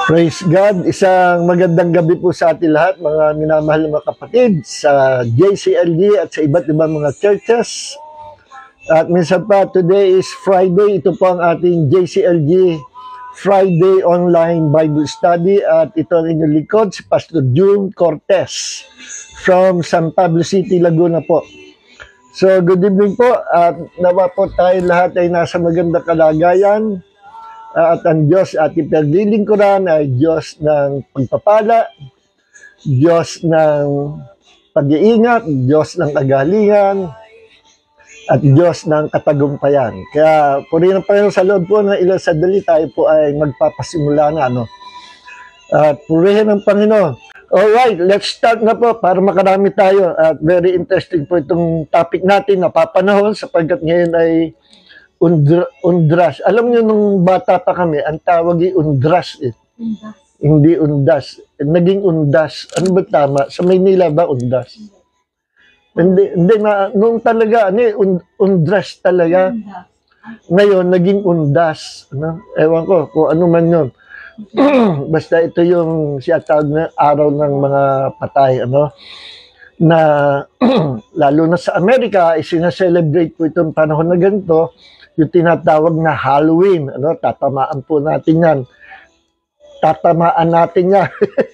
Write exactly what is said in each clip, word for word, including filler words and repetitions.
Praise God, isang magandang gabi po sa ating lahat, mga minamahal na mga kapatid sa J C L G at sa iba't ibang mga churches. At minsan pa, today is Friday, ito po ang ating J C L G Friday Online Bible Study at ito ang inyong likod, si Pastor June Cortez from San Pablo City, Laguna po. So, good evening po at nawa po tayo lahat ay nasa magandang kalagayan. Uh, at ang Diyos ating pinaglilingkuran ay Diyos ng pagpapala, Diyos ng pag-iingat, Diyos ng kagalingan, at Diyos ng katagumpayan. Kaya purihin ang Panginoon sa loob po ng ilang sandali tayo po ay magpapasimula na. Ano? At purihin ang Panginoon. Alright, let's start na po para makarami tayo. At very interesting po itong topic natin na papanahon sapagkat ngayon ay Undra, undras. Alam niyo nung bata pa kami, ang tawag ay undras eh. Undas. Hindi undas. Naging undas. Ano ba tama? Sa Maynila ba undas? Hindi, hindi na, nung talaga, ano eh, und, undras talaga. Undas. Ngayon, naging undas. Ano? Ewan ko kung ano man yun. Basta ito yung siyatawag na araw ng mga patay. Ano? Na lalo na sa Amerika, isinaselebrate po itong panahon na ganito, yung tinatawag na Halloween. Ano, tatamaan po natin yan. Tatamaan natin yan.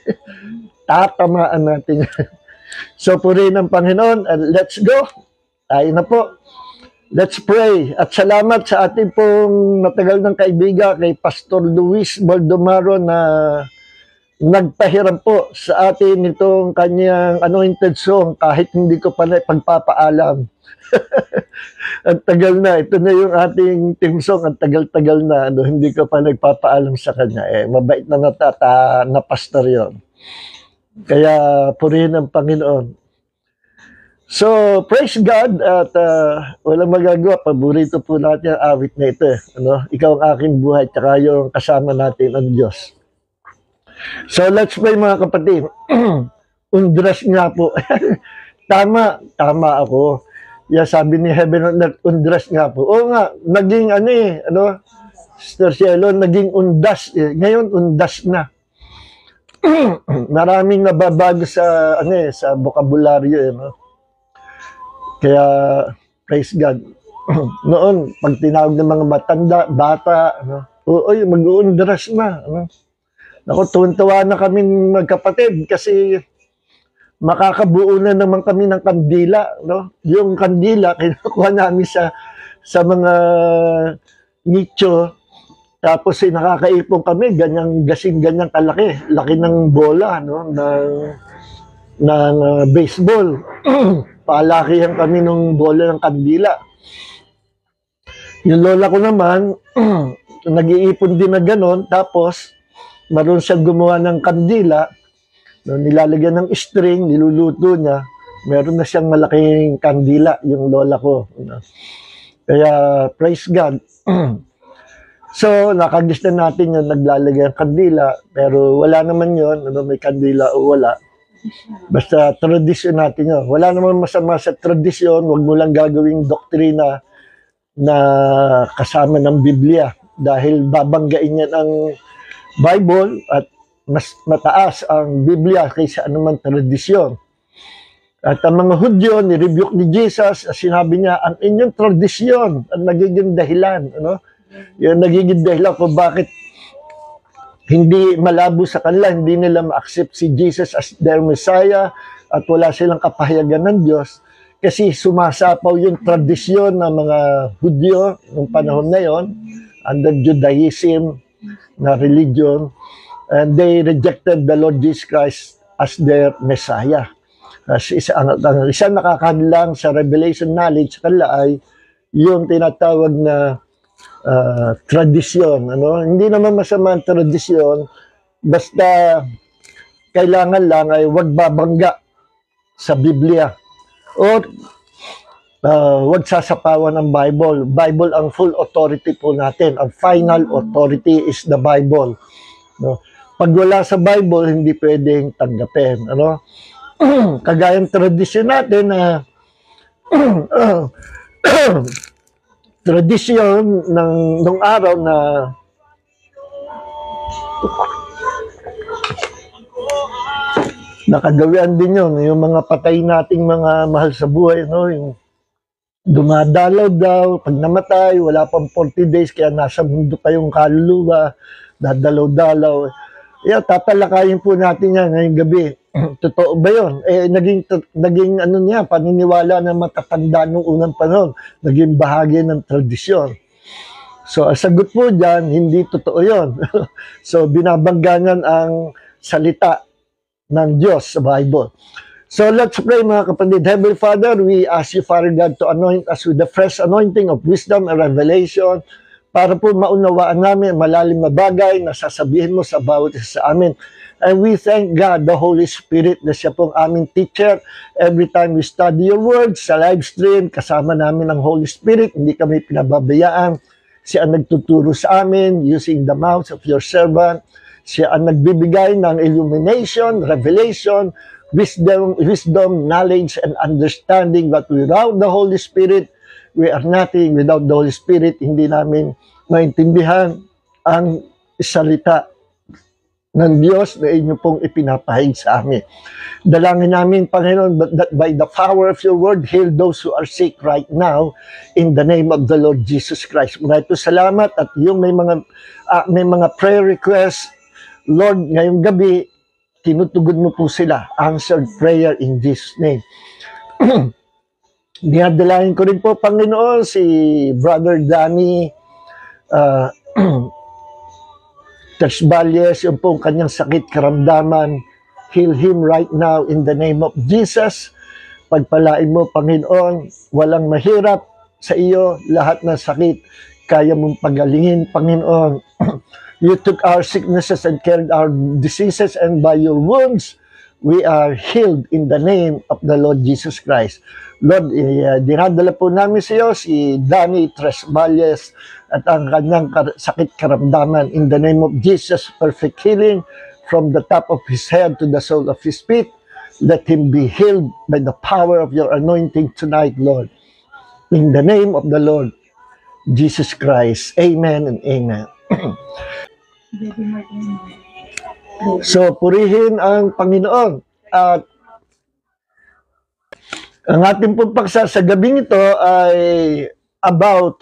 Tatamaan natin yan. So, purihin ng Panginoon. And let's go. Tayo na po. Let's pray. At salamat sa ating pong matagal ng kaibigan kay Pastor Luis Baldomaro na nagpahiram po sa atin itong kanyang anointed song kahit hindi ko pa na pagpapaalam. Ang tagal na. Ito na yung ating team song. Ang tagal-tagal na. Ano, hindi ko pa nagpapaalam sa kanya. Eh, mabait na natata na pastor yon. Kaya purihin ang Panginoon. So, praise God at uh, walang magagawa. Paborito po natin ang awit na ito. Eh. Ano? Ikaw ang aking buhay tsaka yung kasama natin ang Diyos. So, let's pray mga kapatid. Undras nga po. Tama. Tama ako. Yeah, sabi ni Heaven on Earth, undras nga po. Oo nga, naging ano eh, ano, Sister Cielo, naging undas eh. Ngayon, undas na. Maraming nababago sa, ano eh, sa bokabularyo eh, no? Kaya, praise God. Noon, pag tinawag ng mga matanda, bata, ano, oo, mag-uundras na, ano. Naku, tuwan-tuwa na kami magkapatid kasi makakabuo na naman kami ng kandila, no? Yung kandila kinukuha namin sa sa mga nicho, tapos eh, nakakaipon kami ganyang gasing ganyang kalaki, laki ng bola, no, ng ng uh, baseball. Palakihan kami ng bola ng kandila. Yung lola ko naman nag-iipon din na ganon, tapos marunong siya gumawa ng kandila. No, nilalagyan ng string, niluluto niya, meron na siyang malaking kandila, yung lola ko. No? Kaya, praise God. So, nakagista natin yung naglalagay ng kandila, pero wala naman yun, ano, may kandila o wala. Basta, tradisyon natin yun. Wala naman masama sa tradisyon, huwag mo lang gagawing doktrina na kasama ng Biblia. Dahil babanggain yan ang Bible at mas mataas ang Biblia kaysa anumang tradisyon. At ang mga Hudyo, ni-rebuke ni Jesus, sinabi niya, ang inyong tradisyon ang nagiging dahilan. Ano? Yung nagiging dahilan kung bakit hindi malabo sa kanila, hindi nila ma-accept si Jesus as their Messiah at wala silang kapahayagan ng Diyos kasi sumasapaw yung tradisyon ng mga Hudyo noong panahon na yon, under Judaism na religion. And they rejected the Lord Jesus Christ as their Messiah. Kasi isa, ang, ang isang nakakadlang sa revelation knowledge sa kanila ay yung tinatawag na uh, tradisyon. Ano? Hindi naman masama ang tradisyon, basta kailangan lang ay wag babangga sa Biblia. Or uh, wag sasapawan ng Bible. Bible ang full authority po natin. Ang final authority is the Bible. No? Pag wala sa Bible, hindi pwedeng tanggapin. Ano? Kagayang tradisyon natin na uh, tradisyon ng nung araw na nakagawian din yun, yung mga patay nating mga mahal sa buhay, no? Yung dumadalaw daw, pag namatay, wala pang forty days, kaya nasa mundo pa yung kaluluwa, dadalaw-dalaw. Yeah, tatalakayin po natin yan ngayong gabi. Totoo ba yun? Eh, naging, naging ano niya, paniniwala na matatanda nung unang panahon, naging bahagi ng tradisyon. So, ang sagot po dyan, hindi totoo yun. So, binabanggangan ang salita ng Diyos sa Bible. So, let's pray mga kapatid. Heavenly Father, we ask you, Father God, to anoint us with the fresh anointing of wisdom and revelation para po maunawaan namin malalim na bagay na sasabihin mo sa bawat isa sa amin. And we thank God, the Holy Spirit, na siya pong aming teacher. Every time we study your words sa live stream, kasama namin ang Holy Spirit, hindi kami pinababayaan. Siya ang nagtuturo sa amin using the mouth of your servant. Siya ang nagbibigay ng illumination, revelation, wisdom, wisdom, knowledge, and understanding. But without the Holy Spirit, we are nothing. Without the Holy Spirit, hindi namin maintindihan ang salita ng Diyos na inyo pong ipinapahig sa amin. Dalangin namin, Panginoon, that by the power of your word, heal those who are sick right now in the name of the Lord Jesus Christ. Maraming salamat at yung may mga, uh, may mga prayer requests, Lord, ngayong gabi, tinutugon mo po sila. Answered prayer in Jesus' name. Dinadalahin ko rin po, Panginoon, si Brother Danny uh, Tersballes, yung pong kanyang sakit, karamdaman. Heal him right now in the name of Jesus. Pagpalain mo, Panginoon, walang mahirap sa iyo, lahat ng sakit, kaya mong pagalingin, Panginoon. You took our sicknesses and carried our diseases, and by your wounds, we are healed in the name of the Lord Jesus Christ. Lord, uh, dinadala po namin sa iyo si Danny Tersballes at ang kanyang kar- sakit karamdaman. In the name of Jesus, perfect healing from the top of his head to the sole of his feet. Let him be healed by the power of your anointing tonight, Lord. In the name of the Lord Jesus Christ. Amen and amen. So, purihin ang Panginoon. At ang ating pong paksa sa gabing ito ay about,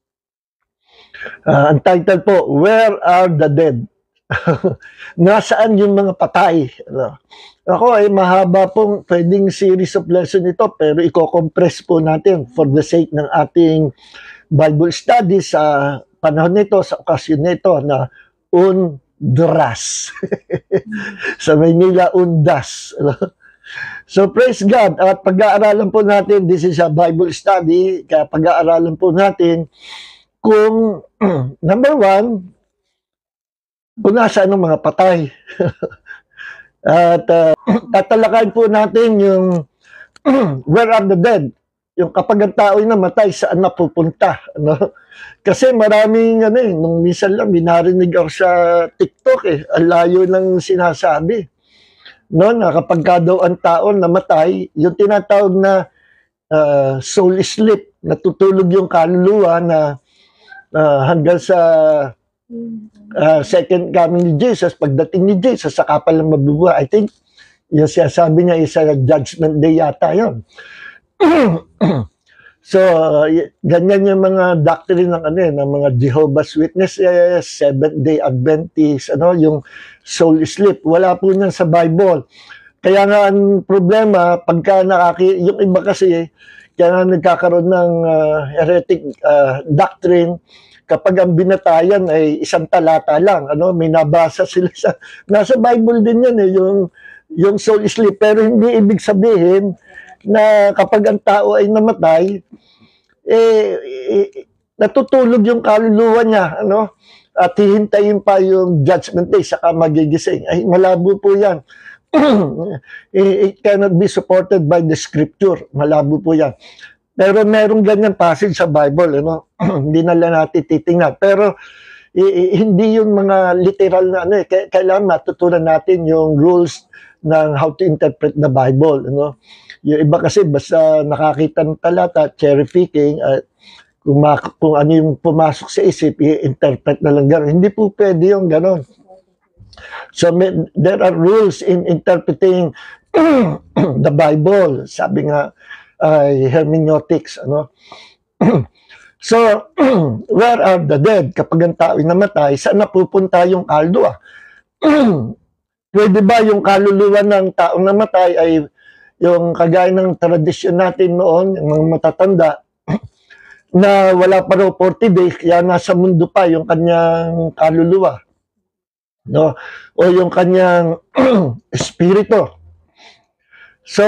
uh, ang title po, Where Are the Dead? Nasaan yung mga patay? Ano? Ako ay mahaba pong pwedeng series of lesson ito, pero i-compress po natin for the sake ng ating Bible study sa panahon nito, sa okasyon nito na Undras. Sa Maynila, Undas. So praise God. At pag-aaralan po natin, this is a Bible study, kaya pag-aaralan po natin kung, number one, kung nasaan ang mga patay. At uh, tatalakayin po natin yung where are the dead? Yung kapag ang tao ay namatay, saan napupunta? Ano? Kasi maraming, ano eh, nung minsan lang, binarinig ako sa TikTok eh, ang layo ng sinasabi. No, na kapag ka daw ang tao namatay, yung tinatawag na uh, soul sleep, natutulog yung kaluluwa na uh, hanggang sa uh, second coming ni Jesus, pagdating ni Jesus, saka pa lang mabubuhay. I think, yung siya sabi niya, isa judgment day yata yun. So, uh, ganyan yung mga doctrine ng ano ng mga Jehovah's Witnesses, Seventh-day Adventists, ano, yung soul sleep. Wala po niyan sa Bible. Kaya nga ang problema, pagka nakaki, yung iba kasi, kaya nga nagkakaroon ng uh, heretic uh, doctrine, kapag ang binatayan ay isang talata lang, ano, may nabasa sila sa, nasa Bible din yan eh, yung, yung soul sleep, pero hindi ibig sabihin, na kapag ang tao ay namatay, eh, eh natutulog yung kaluluwa niya, ano? At hihintayin pa yung judgment day, saka magigising. Ay, malabo po yan. It cannot be supported by the scripture. Malabo po yan. Pero merong ganyan passage sa Bible, ano? Hindi na lang natin titingnan. Pero, eh, hindi yung mga literal na ano eh. Kailangan matutunan natin yung rules ng how to interpret the Bible, ano? Yung iba kasi basta nakakita ng talata, cherry picking, at kung, kung ano yung pumasok sa isip, i-interpret na lang gano'n. Hindi po pwede yung gano'n. So may, there are rules in interpreting the Bible. Sabi nga ay uh, hermeneutics, ano. So, where are the dead? Kapag ang tao namatay, saan napupunta yung kaluluwa? Pwede ba yung kaluluwa ng taong namatay ay yung kagaya ng tradisyon natin noon, yung mga matatanda, na wala pa raw forty days, kaya nasa mundo pa yung kanyang kaluluwa, no? O yung kanyang espiritu. So,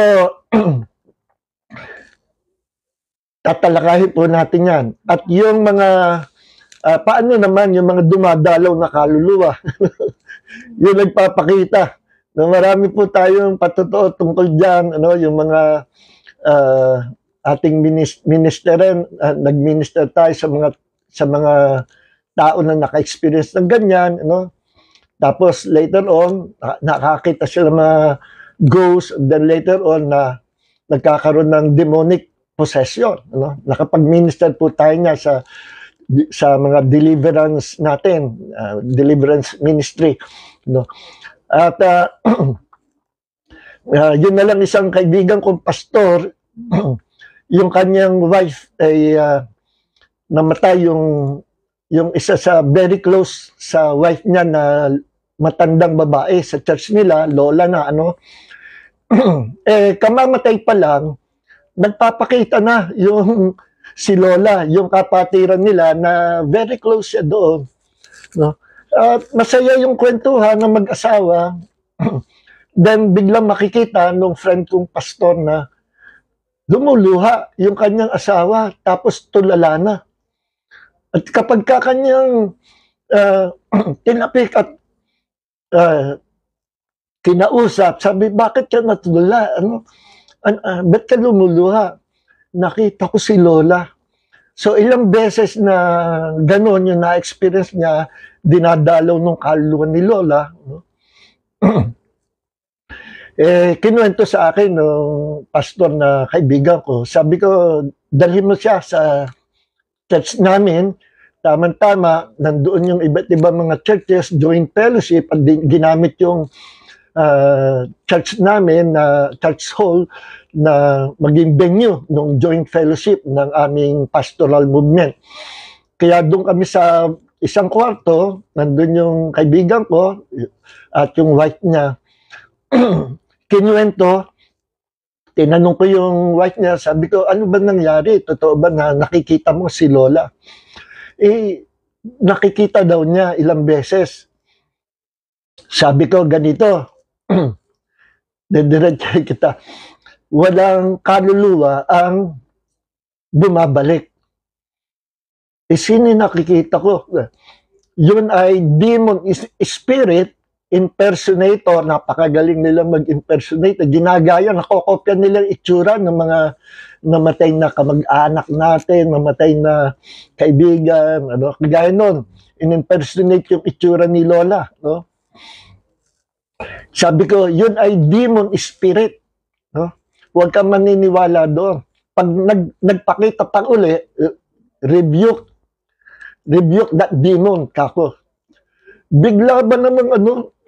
tatalakayin po natin yan. At yung mga, uh, paano naman yung mga dumadalaw na kaluluwa? Yung nagpapakita. No, marami po tayong patotoo tungkol dyan, ano, yung mga uh, ating ministerin, uh, nag-minister tayo sa mga sa mga tao na naka-experience ng ganyan, ano. Tapos later on, nakakita sila mga ghosts, then later on na nagkakaroon ng demonic possession, ano? Nakapag-minister po tayo niya sa sa mga deliverance natin, uh, deliverance ministry, no. At uh, uh, yun na lang, isang kaibigan kong pastor, yung kanyang wife ay uh, namatay, yung yung isa sa very close sa wife niya na matandang babae sa church nila, lola na, ano. Eh kamamatay pa lang, nagpapakita na yung si Lola, yung kapatiran nila na very close siya doon, no? At masaya yung kwentuhan ng mag-asawa. Then biglang makikita nung friend kong pastor na lumuluha yung kanyang asawa, tapos tulala na. At kapag ka kanyang uh, tinapik at uh, kinausap, sabi, bakit ka natulala? Ano? An uh, ba't ka lumuluha? Nakita ko si Lola. So ilang beses na gano'n yung na-experience niya, dinadalaw nung kaluluwa ni Lola, no? Eh, kinuwento sa akin ng pastor na kaibigan ko. Sabi ko, dalhin mo siya sa church namin. Tama-tama, nandoon yung iba't ibang mga churches, joint fellowship, at ginamit yung Uh, church namin na uh, church hall na maging venue ng joint fellowship ng aming pastoral movement. Kaya doon kami sa isang kwarto, nandun yung kaibigan ko at yung wife niya. Kinuwento, tinanong ko yung wife niya, sabi ko, ano ba nangyari? Totoo ba na nakikita mo si Lola? Eh, nakikita daw niya ilang beses. Sabi ko, ganito, dediretso kita, walang kaluluwa ang bumabalik. E sino nakikita ko? Yun ay demon spirit impersonator. Napakagaling nilang mag-impersonate. Ginagaya, nakokopya nilang itsura ng mga namatay na kamag-anak natin, namatay na kaibigan, ano, kagaya nun. In-impersonate yung itsura ni Lola, no? Sabi ko, yun ay demon spirit, no? Huwag kang maniniwala doon. Pag nag, nagpakita pa uli, rebuke, rebuke that demon, kako. Bigla ba namang ano,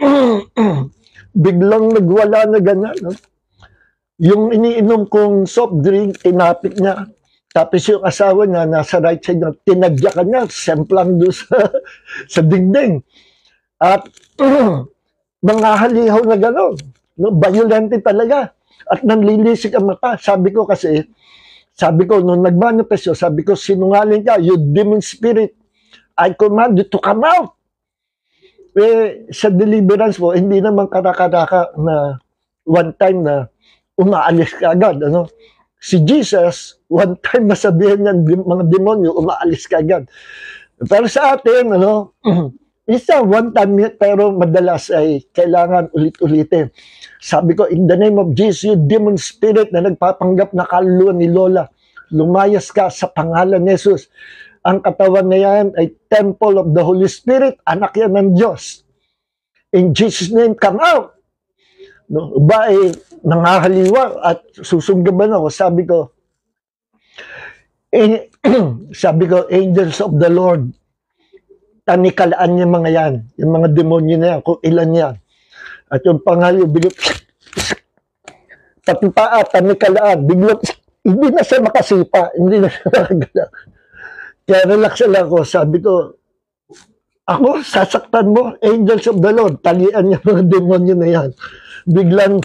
biglang nagwala na ganyan, no? Yung iniinom kong soft drink, tinapik niya. Tapos yung asawa niya, nasa right side niya, tinadyakan niya, semplang doon sa, sa dingding. At, mga halihaw na gano'n, no? Violente talaga. At nanlilisik ang mata. Sabi ko kasi, sabi ko, nung nagmanifesto, sabi ko, sinungaling ka, you demon spirit, I command you to come out. Eh, sa deliverance po, hindi naman karakaraka na one time na umaalis ka agad, ano? Si Jesus, one time masabihin niya, mga demonyo, umaalis ka agad. Pero sa atin, ano, isa, one time, pero madalas ay kailangan ulit-ulitin. Sabi ko, in the name of Jesus, you demon spirit na nagpapanggap na kaluluwa ni Lola, lumayas ka sa pangalan ni Jesus. Ang katawan na yan ay temple of the Holy Spirit, anak yan ng Diyos. In Jesus' name, come out. No, ba ay nangahaliwa at susunggaban ako. Sabi ko, eh, sabi ko, angels of the Lord, tanikalaan yung mga yan, yung mga demonyo na yan, kung ilan yan. At yung pangalan, bigla, pati paa, tanikalaan, bigla, hindi na siya makasipa, hindi na siya makagalaw. Kaya relax lang ako, sabi ko, ako, sasaktan mo, angels of the Lord, talian niya mga demonyo na yan. Biglang,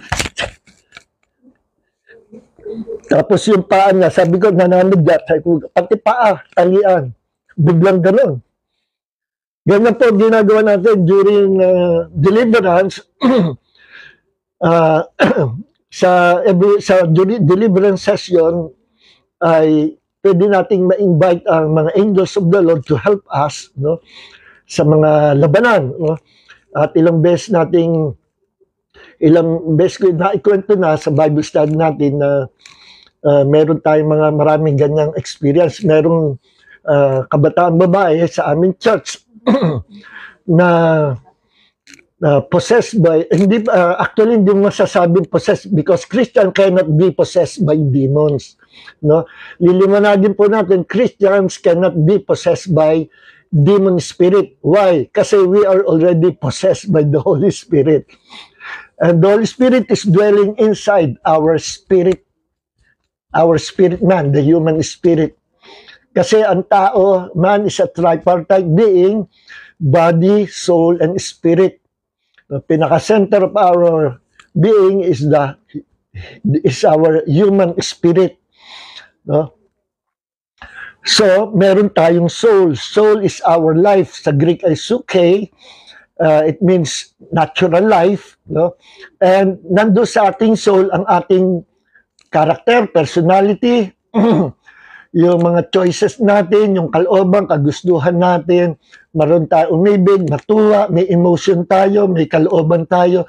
tapos yung paa niya, sabi ko, nananadya, sabi ko, pati paa, talian. Biglang ganon. Ganyan po ginagawa natin during uh, deliverance. uh, sa every, sa deliverance session ay pwede nating ma-invite ang mga angels of the Lord to help us, no, sa mga labanan, no? At ilang beses nating ilang beses ko na ikwento na sa Bible study natin na uh, meron tayong mga maraming ganyang experience. Merong uh, kabataan babae sa aming church na uh, possessed by, hindi uh, actually hindi mo masasabing possessed because Christian cannot be possessed by demons, no? Liliwanagin po natin, Christians cannot be possessed by demon spirit. Why? Kasi we are already possessed by the Holy Spirit, and the Holy Spirit is dwelling inside our spirit, our spirit man, the human spirit. Kasi ang tao, man is a tripartite being, body, soul, and spirit. The pinaka-center of our being is the is our human spirit. No? So, meron tayong soul. Soul is our life. Sa Greek ay psyche. Uh, it means natural life. No? And nando sa ating soul ang ating character, personality, yung mga choices natin, yung kalooban, kagustuhan natin, maroon tayo umibig, matuwa, may emotion tayo, may kalooban tayo.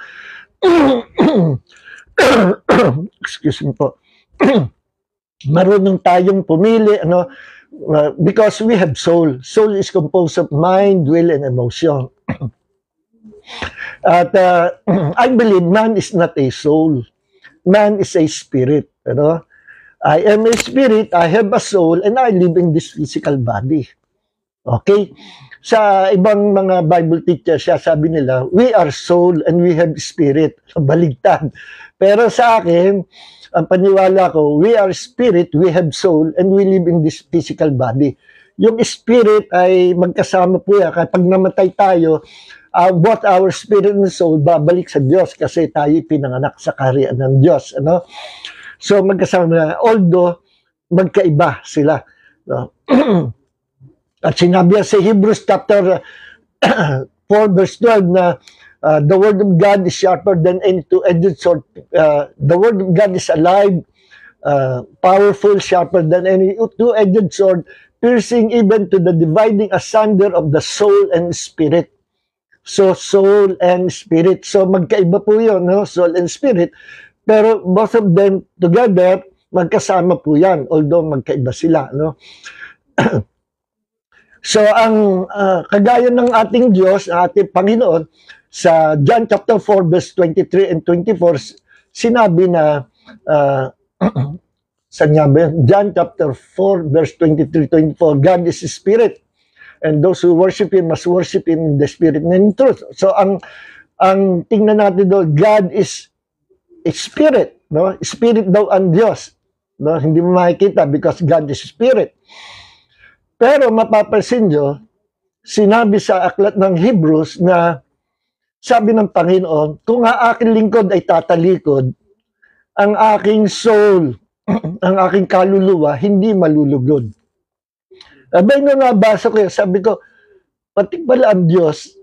Excuse me po. Marunong tayong pumili, ano, uh, because we have soul. Soul is composed of mind, will, and emotion. At uh, I believe man is not a soul. Man is a spirit, you know? I am a spirit, I have a soul, and I live in this physical body. Okay? Sa ibang mga Bible teachers, siya sabi nila, we are soul and we have spirit. Baligtad. Pero sa akin, ang paniwala ko, we are spirit, we have soul, and we live in this physical body. Yung spirit ay magkasama po yan. Kapag namatay tayo, uh, both our spirit and soul babalik sa Diyos kasi tayo pinanganak sa kaharian ng Diyos. Ano? So magkasama na, although magkaiba sila. No? At sinabi sa Hebrews chapter four verse twelve na uh, the word of God is sharper than any two-edged sword. Uh, the word of God is alive, uh, powerful, sharper than any two-edged sword, piercing even to the dividing asunder of the soul and spirit. So soul and spirit. So magkaiba po yun, no? Soul and spirit. Pero both of them together, magkasama po yan, although magkaiba sila. No? So, ang uh, kagaya ng ating Diyos, ating Panginoon, sa John chapter four, verse twenty-three and twenty-four, sinabi na, uh, saan nga ba? John chapter four, verse twenty-three to twenty-four, God is Spirit, and those who worship Him must worship Him in the Spirit and in truth. So, ang, ang tingnan natin doon, God is Spirit, no? Spirit daw ang Diyos. No? Hindi mo makikita because God is Spirit. Pero mapapansin nyo, sinabi sa aklat ng Hebrews na sabi ng Panginoon, kung ang aking lingkod ay tatalikod, ang aking soul, ang aking kaluluwa, hindi malulugod. Abay nung nabasa ko yan, sabi ko, pati pala ang Diyos,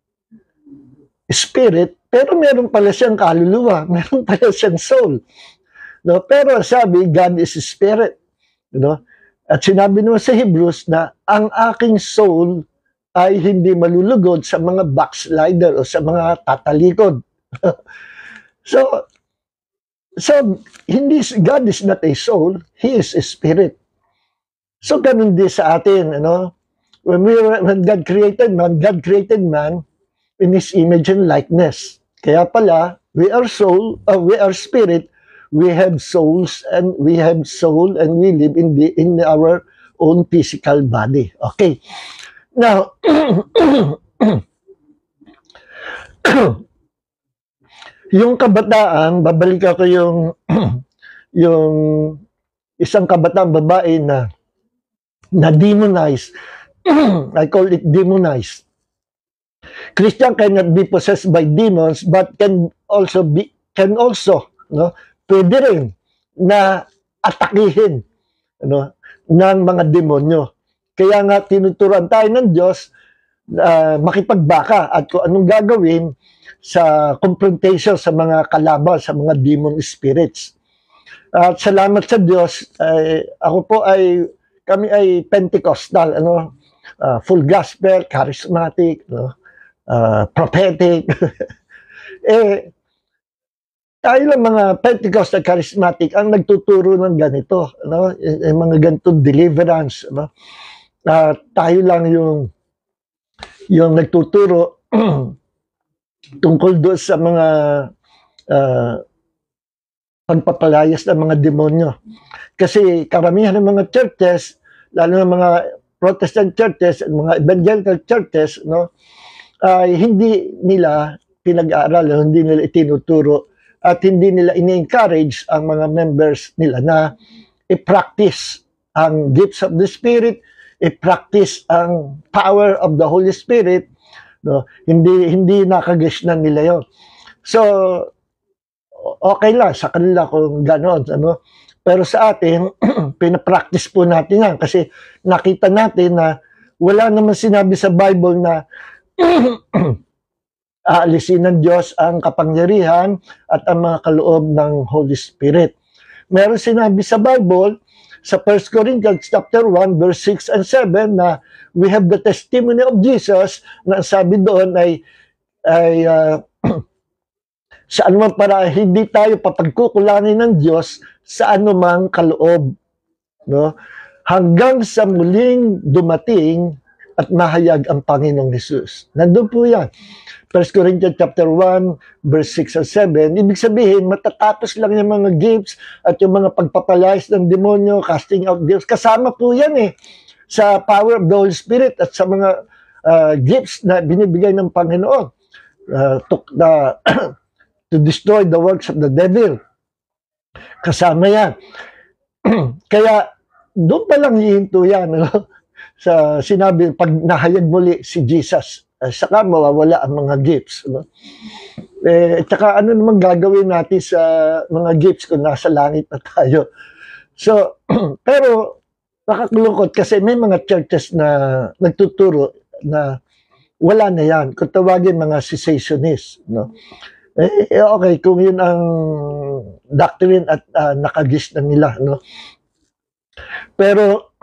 Spirit, pero meron pala siyang kaluluwa, meron pala siyang soul. No? Pero sabi, God is Spirit. You know? At sinabi naman sa Hebrews na ang aking soul ay hindi malulugod sa mga backslider o sa mga tatalikod. so, so hindi, God is not a soul, He is a spirit. So, ganun din sa atin. You know? When, we were, when God created man, God created man in His image and likeness. Kaya pala, we are soul, uh, we are spirit, we have souls, and we have soul, and we live in the in our own physical body. Okay. Now, yung kabataan, babalik ako yung yung isang kabataan babae na na demonized. I call it demonized. Christian cannot be possessed by demons, but can also be can also no pwede rin na atakihin no ng mga demonyo. Kaya nga tinuturuan tayo ng Diyos uh, makipagbaka at kung anong gagawin sa confrontation sa mga kalaban, sa mga demon spirits. At uh, salamat sa Diyos, uh, ako po ay kami ay Pentecostal, ano, uh, full gospel, charismatic, no, uh, prophetic. eh tayo lang mga Pentecostal charismatic ang nagtuturo ng ganito, no, yung mga ganitong deliverance, no. Uh, tayo lang yung yung nagtuturo tungkol doon sa mga uh, pagpapalayas ng mga demonyo. Kasi karamihan ng mga churches, lalo ng mga Protestant churches at mga evangelical churches, no, ay hindi nila pinag-aaral, hindi nila itinuturo at hindi nila ini-encourage ang mga members nila na i-practice ang gifts of the Spirit, i-practice ang power of the Holy Spirit, no? Hindi hindi nakagisnan nila 'yon. So okay lang sa kanila kung gano'n, ano. Pero sa atin, pina-practice po natin 'yan kasi nakita natin na wala naman sinabi sa Bible na aalisin ng Diyos ang kapangyarihan at ang mga kaloob ng Holy Spirit. Meron sinabi sa Bible sa First Corinthians chapter one verse six and seven na we have the testimony of Jesus, na sabi doon ay ay uh, sa anumang para hindi tayo papagkukulangin ng Diyos sa anumang kaloob, no, hanggang sa muling dumating at mahayag ang Panginoong Hesus. Nandun po yan. First Corinthians chapter one verse six and seven, ibig sabihin matatapos lang yung mga gifts at yung mga pagpapalayas ng demonyo, casting out demons, kasama po yan eh sa power of the Holy Spirit at sa mga uh, gifts na binibigay ng Panginoon uh, to, uh, to destroy the works of the devil. Kasama yan. Kaya doon pa lang hihinto yan, no? Sa sinabi, pag nahayag muli si Jesus, uh, saka mawawala ang mga gifts, no? Eh, tsaka ano naman gagawin natin sa mga gifts kung nasa langit na tayo. So, pero nakakulungkot kasi may mga churches na nagtuturo na wala na yan. Kung tawagin mga cessationists, no? Eh, okay, kung yun ang doctrine at uh, nakagis na nila, no? Pero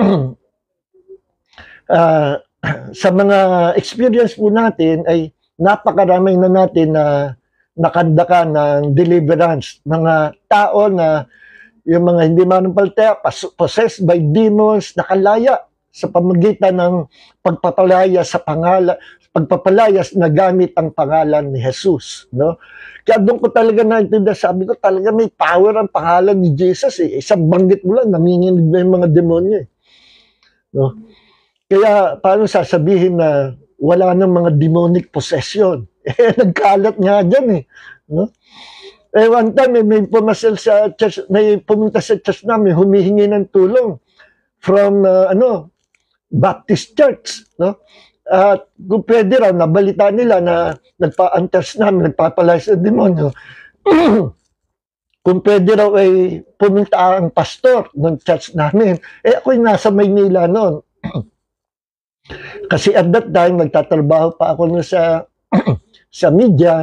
uh, sa mga experience po natin ay napakaraming na natin na nakandaka ng deliverance. Mga tao na yung mga hindi manampalataya, possessed by demons, nakalaya sa pamagitan ng pagpapalaya sa pangalan, pagpapalayas na gamit ang pangalan ni Jesus, no? Kaya doon ko talaga naintindihan, sabi ko talaga may power ang pangalan ni Jesus eh. Isang banggit mo lang, nanginginig na yung mga demonyo eh, no? Kaya paano sasabihin na wala nang mga demonic possession? Eh, nagkalat nga dyan eh, no? Eh, one time, may, may pumasal sa church, may pumunta sa church namin, humihingi ng tulong from, uh, ano, Baptist Church, no? At uh, kung pwede raw, nabalita nila na nagpa-anters namin, nagpapalayas ng demonyo. Kung pwede raw ay pumunta ang pastor ng church namin. Eh, ako'y nasa Maynila noon. Kasi at that time, nagtatrabaho pa ako na sa, sa media.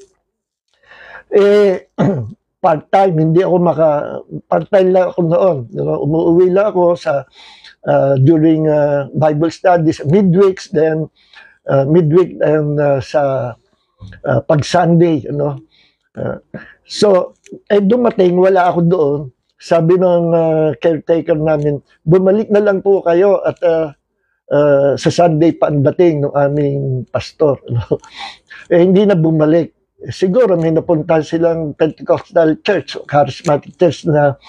Eh, part-time, hindi ako maka, part-time lang ako noon. Umuwi lang ako sa, uh, during uh, Bible studies, midweeks, then uh, midweek, and uh, sa uh, pag-Sunday, you know. Uh, so, eh, dumating, wala ako doon. Sabi ng uh, caretaker namin, bumalik na lang po kayo at uh, uh, sa Sunday pa ang dating ng aming pastor. You know? Eh, hindi na bumalik. Siguro may napunta silang Pentecostal church o charismatic church na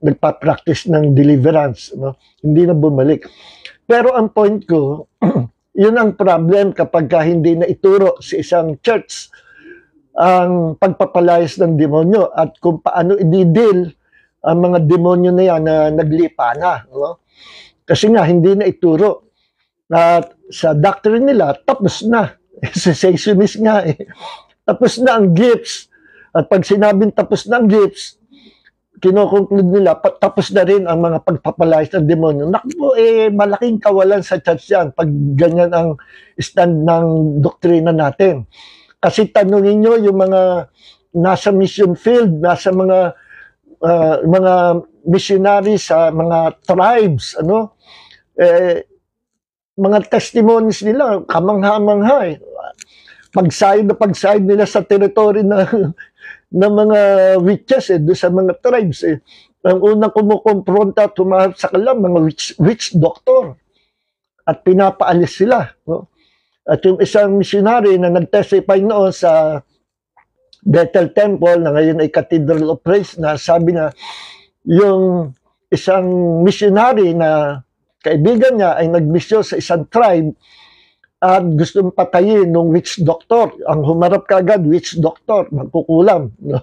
nagpa-practice ng deliverance, no? Hindi na bumalik. Pero ang point ko, yun ang problem kapag ka hindi na ituro sa isang church ang pagpapalayas ng demonyo at kung paano i-deal ang mga demonyo na yan na naglipa na. No? Kasi nga, hindi na ituro. At sa doctrine nila, tapos na. Cessationist nga eh. Tapos na ang gifts. At pag sinabing tapos na ang gifts, kinoconclude nila, tapos na rin ang mga pagpapalayas ng demonyo. Naku, eh, malaking kawalan sa church yan pag ganyan ang stand ng doktrina natin. Kasi tanungin nyo yung mga nasa mission field, nasa mga uh, mga missionary sa mga tribes, ano, eh, mga testimonies nila, kamangha-mangha eh. Pagsayod na pagsayod nila sa territory na ng mga witches eh, doon sa mga tribes eh. Ang unang kumukompronta, tumaharap sa kanila, mga witch, witch doctor. At pinapaalis sila. No? At yung isang missionary na nag-testify noon sa Bethel Temple, na ngayon ay Cathedral of Praise, na sabi na yung isang missionary na kaibigan niya ay nagmisyon sa isang tribe at gustong patayin ng witch doctor. Ang humarap kagad, witch doctor, magkukulam. No?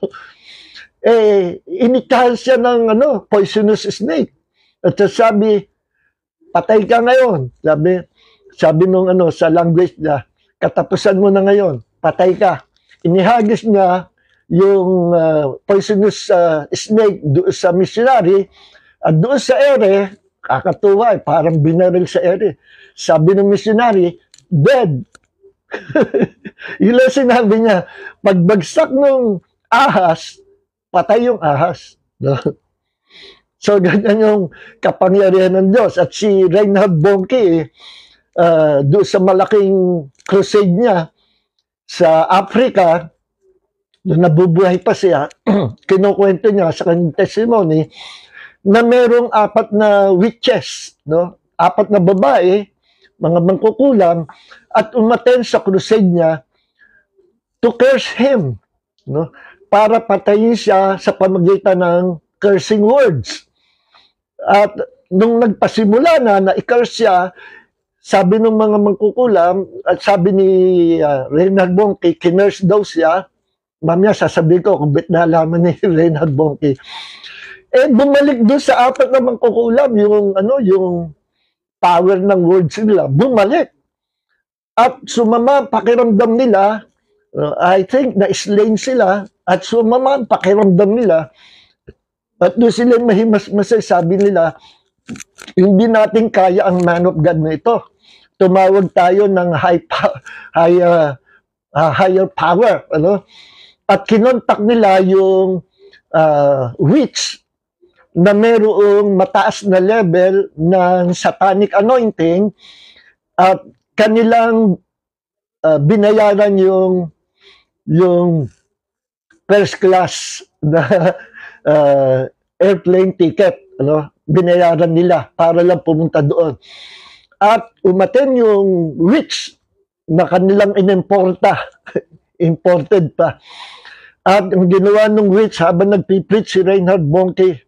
Eh, inikahan siya ng ano, poisonous snake. At sabi, patay ka ngayon. Sabi, sabi nung ano, sa language niya, katapusan mo na ngayon, patay ka. Inihagis niya yung uh, poisonous uh, snake doon sa missionary at doon sa ere, kakatuwa eh, parang binaril sa ere. Sabi ng missionary, dead. Yun lang sinabi niya, pagbagsak ng ahas, patay yung ahas. No? So, ganyan yung kapangyarihan ng Diyos. At si Reinhard Bonnke, uh, doon sa malaking crusade niya sa Africa, doon nabubuhay pa siya, kinukwento niya sa kanyang testimony na merong apat na witches, no? Apat na babae, mga mangkukulam, at umaten sa crusade niya to curse him, no? Para patayin siya sa pamagitan ng cursing words. At nung nagpasimula na na i-curse siya, sabi ng mga mangkukulam, at sabi ni uh, Reinhard Bonnke, kinurse daw siya. Mamaya sasabihin ko kung ba't nalaman ni Reinhard Bonnke. Eh, bumalik doon sa apat na mangkukulam yung, ano, yung power ng words nila. Bumalik. At sumama ang pakiramdam nila. Uh, I think na-slain sila. At sumama ang pakiramdam nila. At doon sila mahimas-masay, sabi nila, hindi natin kaya ang man of God na ito. Tumawag tayo ng high, high, uh, uh, higher power. Ano? At kinontak nila yung uh, witch na mayroong mataas na level ng satanic anointing at kanilang uh, binayaran yung yung first class na uh, airplane ticket, ano, binayaran nila para lang pumunta doon. At umaten yung witch na kanilang inimporta, imported pa. At ang ginawa ng witch habang nagpipreach si Reinhard Bonnke,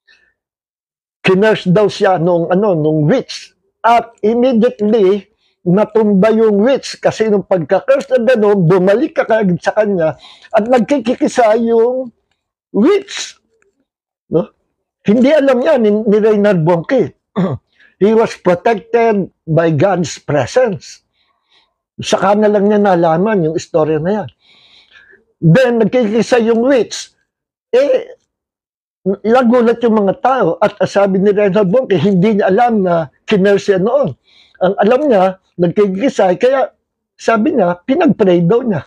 kinurse daw siya nung ano nung witch. At immediately natumba yung witch kasi nung pagka-curse na gano'n, bumalik ka kagad sa kanya at nagkikikisa yung witch. No? Hindi alam niya ni, ni Reinhard Bonnke. He was protected by God's presence. Saka na lang niya nalaman yung istorya na yan. Then, nagkikisa yung witch. Eh, nagulat yung mga tao at sabi ni Reinhard Bonnke, hindi niya alam na kinurse siya noon. Ang alam niya, nagkikisa, kaya sabi niya, pinag-pray daw niya.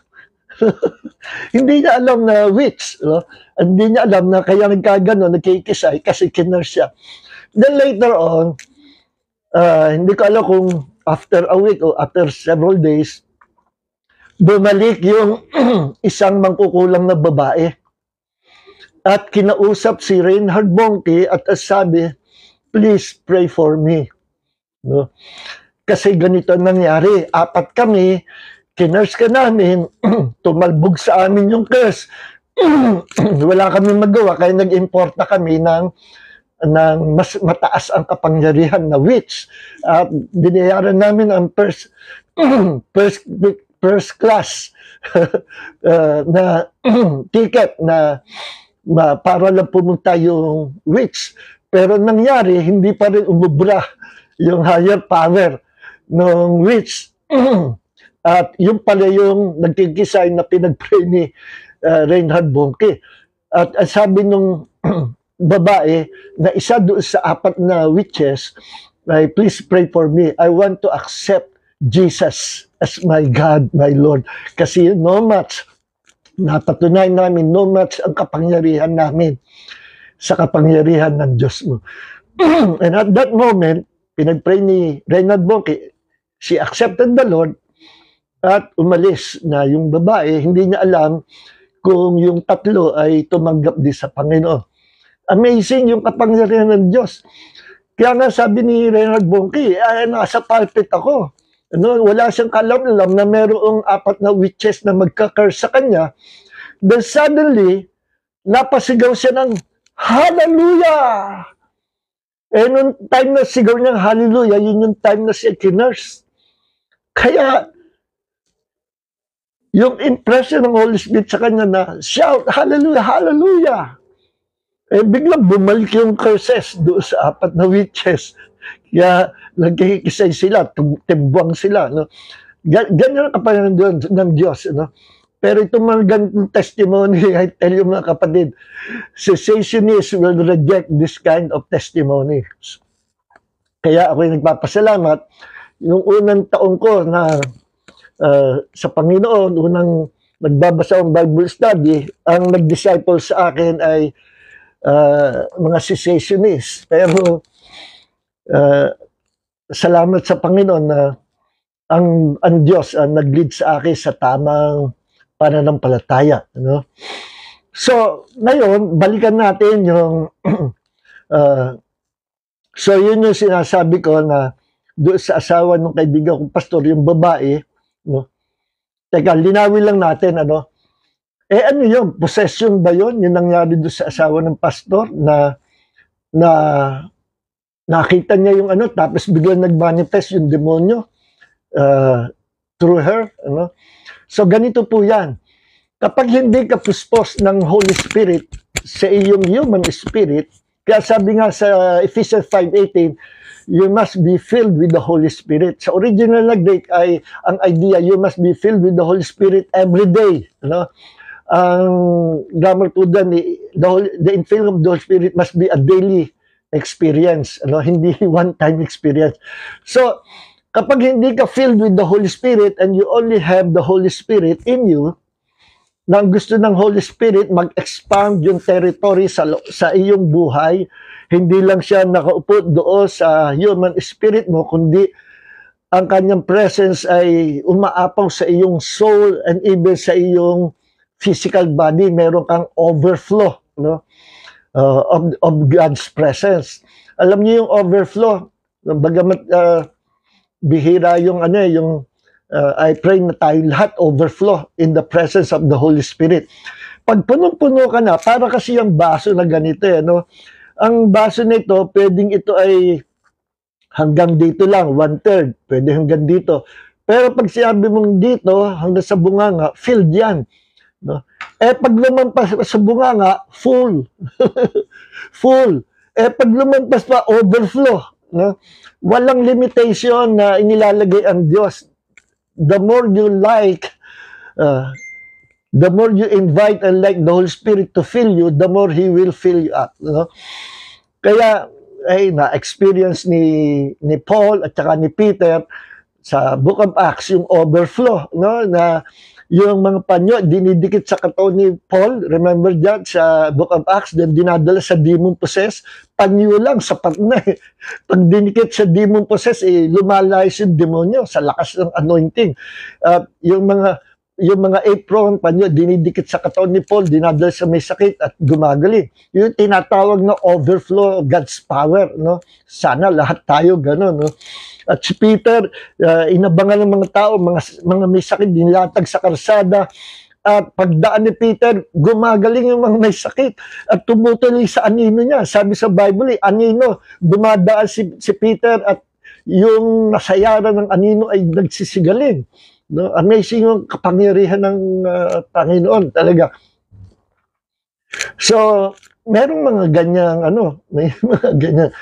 Hindi niya alam na witch. No? Hindi niya alam na kaya nagkagano, nagkikisa, kasi kinurse siya. Then later on, uh, hindi ko alam kung after a week o after several days, bumalik yung isang mangkukulam na babae. At kinausap si Reinhard Bonnke at sabi, please pray for me. No? Kasi ganito nangyari. Apat kami, kinurse ka namin, tumalbog sa amin yung curse. Wala kami magawa, kaya nag-import na kami ng ng mas mataas ang kapangyarihan na witch. At binayaran namin ang first, first, first class uh, na ticket na, na para lang pumunta yung witch. Pero nangyari, hindi pa rin umubra yung higher power ng witch. At yung pala yung nagkikisay na pinag-pray ni uh, Reinhard Bonnke. At uh, sabi nung babae na isa doon sa apat na witches, ay, please pray for me. I want to accept Jesus as my God, my Lord. Kasi no match, napatunay namin, no match ang kapangyarihan namin sa kapangyarihan ng Diyos mo. And at that moment, pinag-pray ni Reinhard Bonnke, she accepted the Lord, at umalis na yung babae. Hindi niya alam kung yung tatlo ay tumanggap din sa Panginoon. Amazing yung kapangyarihan ng Diyos. Kaya nga sabi ni Reinhard Bonnke, ay, nasa pulpit ako. Ano, wala siyang kalam-lam na merong apat na witches na magka-curse sa kanya. Then suddenly, napasigaw siya ng hallelujah! Eh, nung time na sigaw niyang hallelujah, yun yung time na siya kinurse. Kaya, yung impression ng Holy Spirit sa kanya na shout, hallelujah, hallelujah. Eh, biglang bumalik yung curses doon sa apat na witches. Kaya nagkikisay sila, timbang sila. No? Ganyan ang kapangyarihan ng Diyos. No? Pero itong mga ganitong testimony, I tell you mga kapatid, cessationists will reject this kind of testimony. Kaya ako nagpapasalamat, yung unang taong ko na Uh, sa Panginoon, unang nagbabasa ng Bible study, ang nag-disciple sa akin ay uh, mga cessationists. Pero uh, salamat sa Panginoon na ang, ang Diyos ang nag-lead sa akin sa tamang pananampalataya. Ano? So, ngayon, balikan natin yung uh, so yun yung sinasabi ko na doon sa asawa ng kaibigan kong pastor, yung babae, no? Teka, linawin lang natin, ano? Eh, ano yun? Possession ba yun? Yung nangyari doon sa asawa ng pastor na na nakita niya yung ano, tapos biglang nag-manifest yung demonyo uh, through her, ano? So, ganito po yan. Kapag hindi ka puspos ng Holy Spirit sa iyong human spirit, kaya sabi nga sa Ephesians five eighteen, you must be filled with the Holy Spirit. Sa original na Greek ay ang idea, you must be filled with the Holy Spirit every day. Ano? Ang grammar po doon, the, the infilling of the Holy Spirit must be a daily experience. Ano? Hindi one-time experience. So, kapag hindi ka filled with the Holy Spirit and you only have the Holy Spirit in you, na gusto ng Holy Spirit mag-expand yung territory sa, sa iyong buhay, hindi lang siya nakaupo doon sa human spirit mo, kundi ang kanyang presence ay umaapaw sa iyong soul and even sa iyong physical body. Meron kang overflow, no? uh, of, of God's presence. Alam niyo yung overflow, bagamat uh, bihira yung ano, yung uh, I pray na tayo lahat overflow in the presence of the Holy Spirit. Pag punong-puno ka na, para kasi yung baso na ganito, eh, no? Ang baso nito, pwedeng ito ay hanggang dito lang, one-third, pwede hanggang dito. Pero pag sinabi mong dito, hanggang sa bunganga, filled yan. No? Eh pag lumampas sa bunganga, full. Full. Eh pag lumampas pa, overflow. No? Walang limitation na inilalagay ang Diyos. The more you like, uh, the more you invite and like the Holy Spirit to fill you, the more He will fill you up. No? Kaya, ay, na-experience ni, ni Paul at saka ni Peter sa Book of Acts, yung overflow, no? Na yung mga panyo, dinidikit sa katawan ni Paul, remember that sa Book of Acts, then dinadala sa demon possessed, panyo lang, sapat na eh. Pag dinikit sa demon possessed, eh, lumalayas yung demonyo sa lakas ng anointing. At uh, yung mga yung mga apron, panyo, dinidikit sa katawan ni Paul, dinadala sa may sakit at gumagaling. Yung tinatawag na overflow of God's power, no? Sana lahat tayo gano'n, no? At si Peter, uh, inabangan ng mga tao, mga, mga may sakit, dinilatag sa karsada, At pagdaan ni Peter, gumagaling yung mga may sakit at tumutuloy sa anino niya. Sabi sa Bible, eh, anino, dumadaan si, si Peter at yung nasayaran ng anino ay nagsisigaling. No? Amazing yung kapangyarihan ng uh, Panginoon talaga. So, merong mga ganyang, ano, may mga ganyang,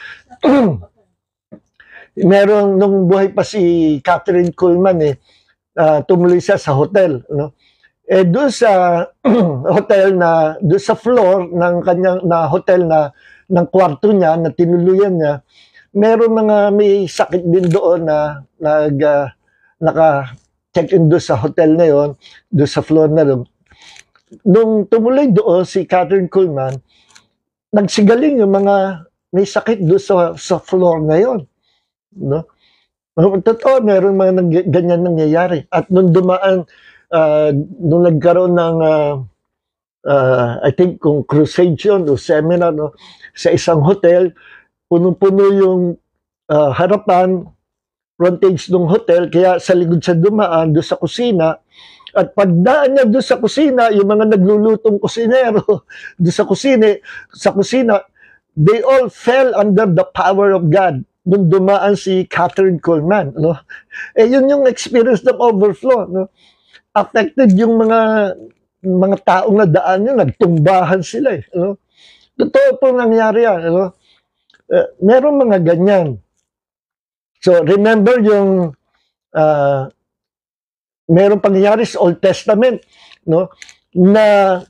merong, nung buhay pa si Catherine Kuhlman, eh, uh, tumuloy siya sa hotel, no? Eh, doon sa hotel na, doon sa floor ng kanyang, na hotel na, ng kwarto niya, na tinuluyan niya, meron mga may sakit din doon na, nag, uh, naka-check-in doon sa hotel na yon, doon sa floor na doon. Nung tumuloy doon si Catherine Kuhlman, nagsigaling yung mga may sakit doon sa, sa floor na yon, no? Totoo, meron mga nang, ganyan nangyayari. At nung dumaan, uh, nung nagkaroon ng, uh, uh, I think, kung crusade yun, o seminar, no, sa isang hotel, punong-puno yung uh, harapan, frontage ng hotel, kaya sa likod siya dumaan, doon sa kusina, at pagdaan niya doon sa kusina, yung mga naglulutong kusinero, doon sa kusina, sa kusina, they all fell under the power of God nung dumaan si Catherine Kuhlman, no? Eh, yun yung experience ng overflow, no? Affected yung mga mga taong nadaan yun, nagtumbahan sila, eh, no? Totoo po nangyari yan, no? Uh, meron mga ganyan. So, remember yung uh, meron pangyayari sa Old Testament, no? Na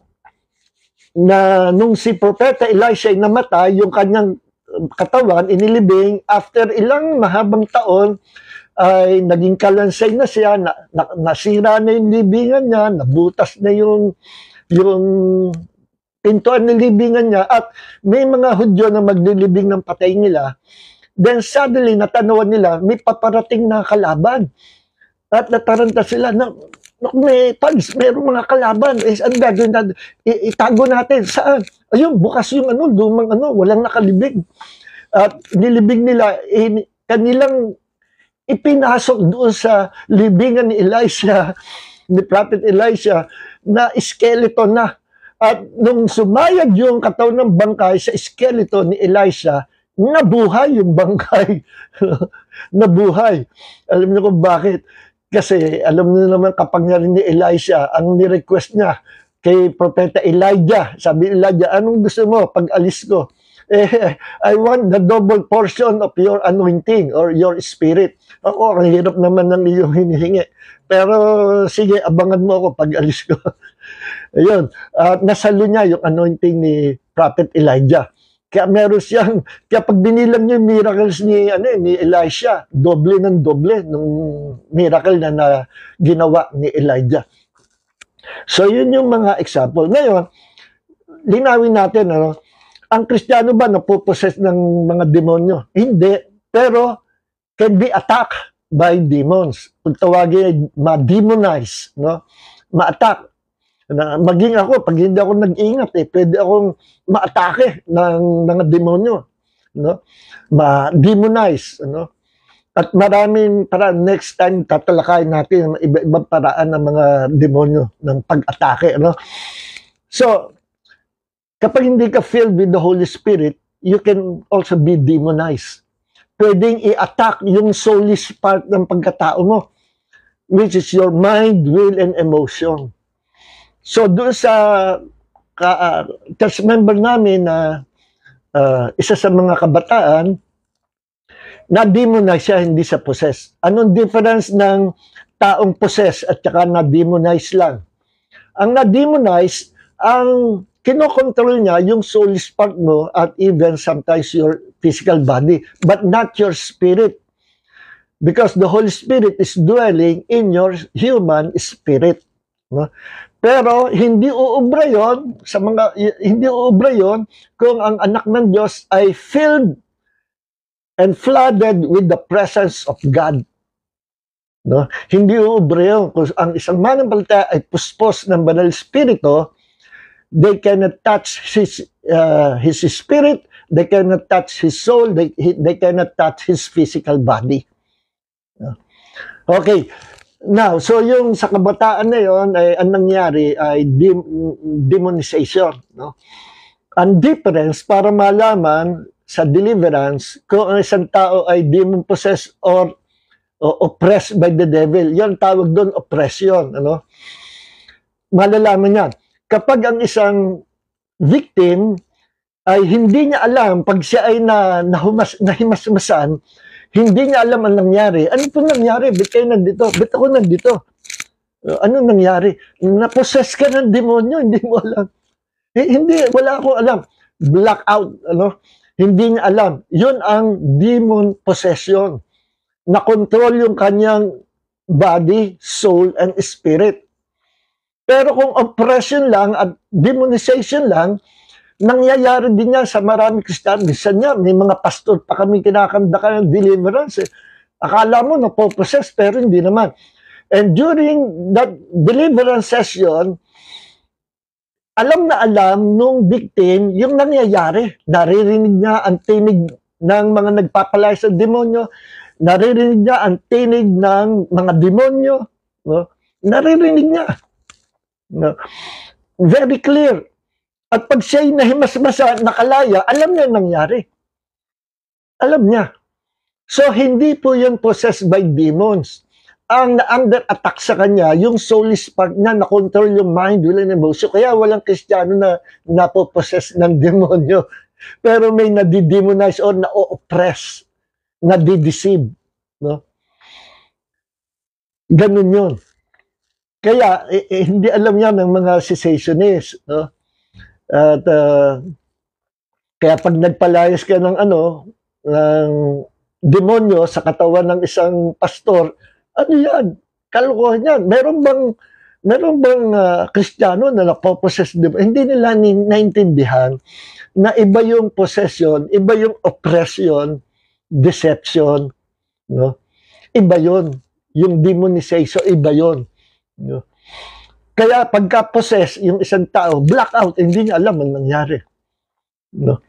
na nung si Propeta Elisha ay namatay, yung kanyang katawan, inilibing, after ilang mahabang taon, ay naging kalansay na siya, na, na, nasira na yung libingan niya, nabutas na yung, yung pintuan ng libingan niya, at may mga Hudyo na maglilibing ng patay nila. Then suddenly, natanawan nila, may paparating na kalaban. At nataranta sila na, may pags, mayroong mga kalaban. Eh, ang gagawin natin? Itago natin. Saan? Ayun, bukas yung ano, lumang ano, walang nakalibig. At nilibig nila, eh, kanilang ipinasok doon sa libingan ni Elisha, ni Prophet Elisha, na skeleton na. At nung sumayag yung katawan ng bangkay sa skeleton ni Elisha, nabuhay yung bangkay. Nabuhay. Alam niyo kung bakit? Kasi alam niyo naman kapangyarihan ni Elisha, ang ni-request niya kay Propeta Elijah. Sabi Elijah, anong gusto mo pag alis ko? Eh, I want the double portion of your anointing or your spirit. Ako, ang hirap naman ng iyong hinihingi. Pero sige, abangan mo ako pag alis ko. Ayun, uh, nasalo niya yung anointing ni Prophet Elijah. Kaya meron siyang, kaya pag binilang niya yung miracles ni, ano, ni Elisha, doble ng doble nung miracle na, na ginawa ni Elijah. So, yun yung mga example. Ngayon, linawin natin, ano, ang Kristiyano ba napopossess ng mga demonyo? Hindi. Pero, can be attacked by demons. Kung tawagin, ma-demonize, no? Ma-attack. Na maging ako, pag hindi ako nag-ingat, eh, pwede akong ma-atake ng mga demonyo, no? Ma-demonize, no? At maraming paraan, next time tatalakayin natin ang iba-ibang paraan ng mga demonyo ng pag-atake, no? So, kapag hindi ka filled with the Holy Spirit, you can also be demonized. Pwedeng i-attack yung soulish part ng pagkatao mo, which is your mind, will, and emotion. So, doon sa uh, church member namin na uh, isa sa mga kabataan, na-demonize siya, hindi sa possess. Anong difference ng taong possess at saka na-demonize lang? Ang na-demonize, ang kinokontrol niya yung soulish part mo at even sometimes your physical body, but not your spirit. Because the Holy Spirit is dwelling in your human spirit. No? Pero hindi uubra yon sa mga hindi uubra yon kung ang anak ng Diyos ay filled and flooded with the presence of God. No? Hindi uubra yon kung ang isang mananampalataya ay puspos ng Banal Espiritu, they cannot touch his uh, his spirit, they cannot touch his soul, they they cannot touch his physical body. Okay. Now, so yung sa kabataan na yon ay ang nangyari ay dem- demonization, no? Ang difference para malaman sa deliverance kung ang isang tao ay demon possessed or, o oppressed by the devil, yan tawag doon oppression, ano? Malalaman yan. Kapag ang isang victim ay hindi niya alam, pag siya ay na, nahumas, nahimasmasan, hindi niya alam ang nangyari. Ano po nangyari? Ba't kayo nandito? Ba't ako nandito? Uh, ano nangyari? Napossess ka ng demonyo, hindi mo alam. Eh, hindi, wala akong alam. Blackout, ano? Hindi niya alam. Yun ang demon possession. Na-control yung kanyang body, soul, and spirit. Pero kung oppression lang at demonization lang, nangyayari din yan sa maraming Kristiyano. Minsan niya, may mga pastor pa kami kinakanda ka ng deliverance. Eh. Akala mo napopossess, pero hindi naman. And during that deliverance session, alam na alam nung victim yung nangyayari. Naririnig niya ang tinig ng mga nagpapalaya sa demonyo. Naririnig niya ang tinig ng mga demonyo. No? Naririnig niya. No? Very clear. At pag siya'y nahimasmasa, nakalaya, alam niya ang nangyari. Alam niya. So, hindi po yun possessed by demons. Ang na-under attack sa kanya, yung soulless part niya, na-control yung mind, will, and emotion. Kaya walang Kristiyano na napopossess ng demonyo. Pero may nadidemonize or na-oppress, nadideceive. No? Ganun yun. Kaya, eh, eh, hindi alam niya ng mga cessationists. No? At uh, kaya pag nagpalayas ka ng ano, ng demonyo sa katawan ng isang pastor, ano yan? Kalokohan yan. Meron bang, meron bang uh, Kristiyano na napopossess demonyo? Hindi nila naintindihan na iba yung possession, iba yung oppression, deception, no? Iba yun. Yung demonization, iba yun. No? Kaya pagka-possess yung isang tao, blackout, hindi niya alam ang nangyari. No?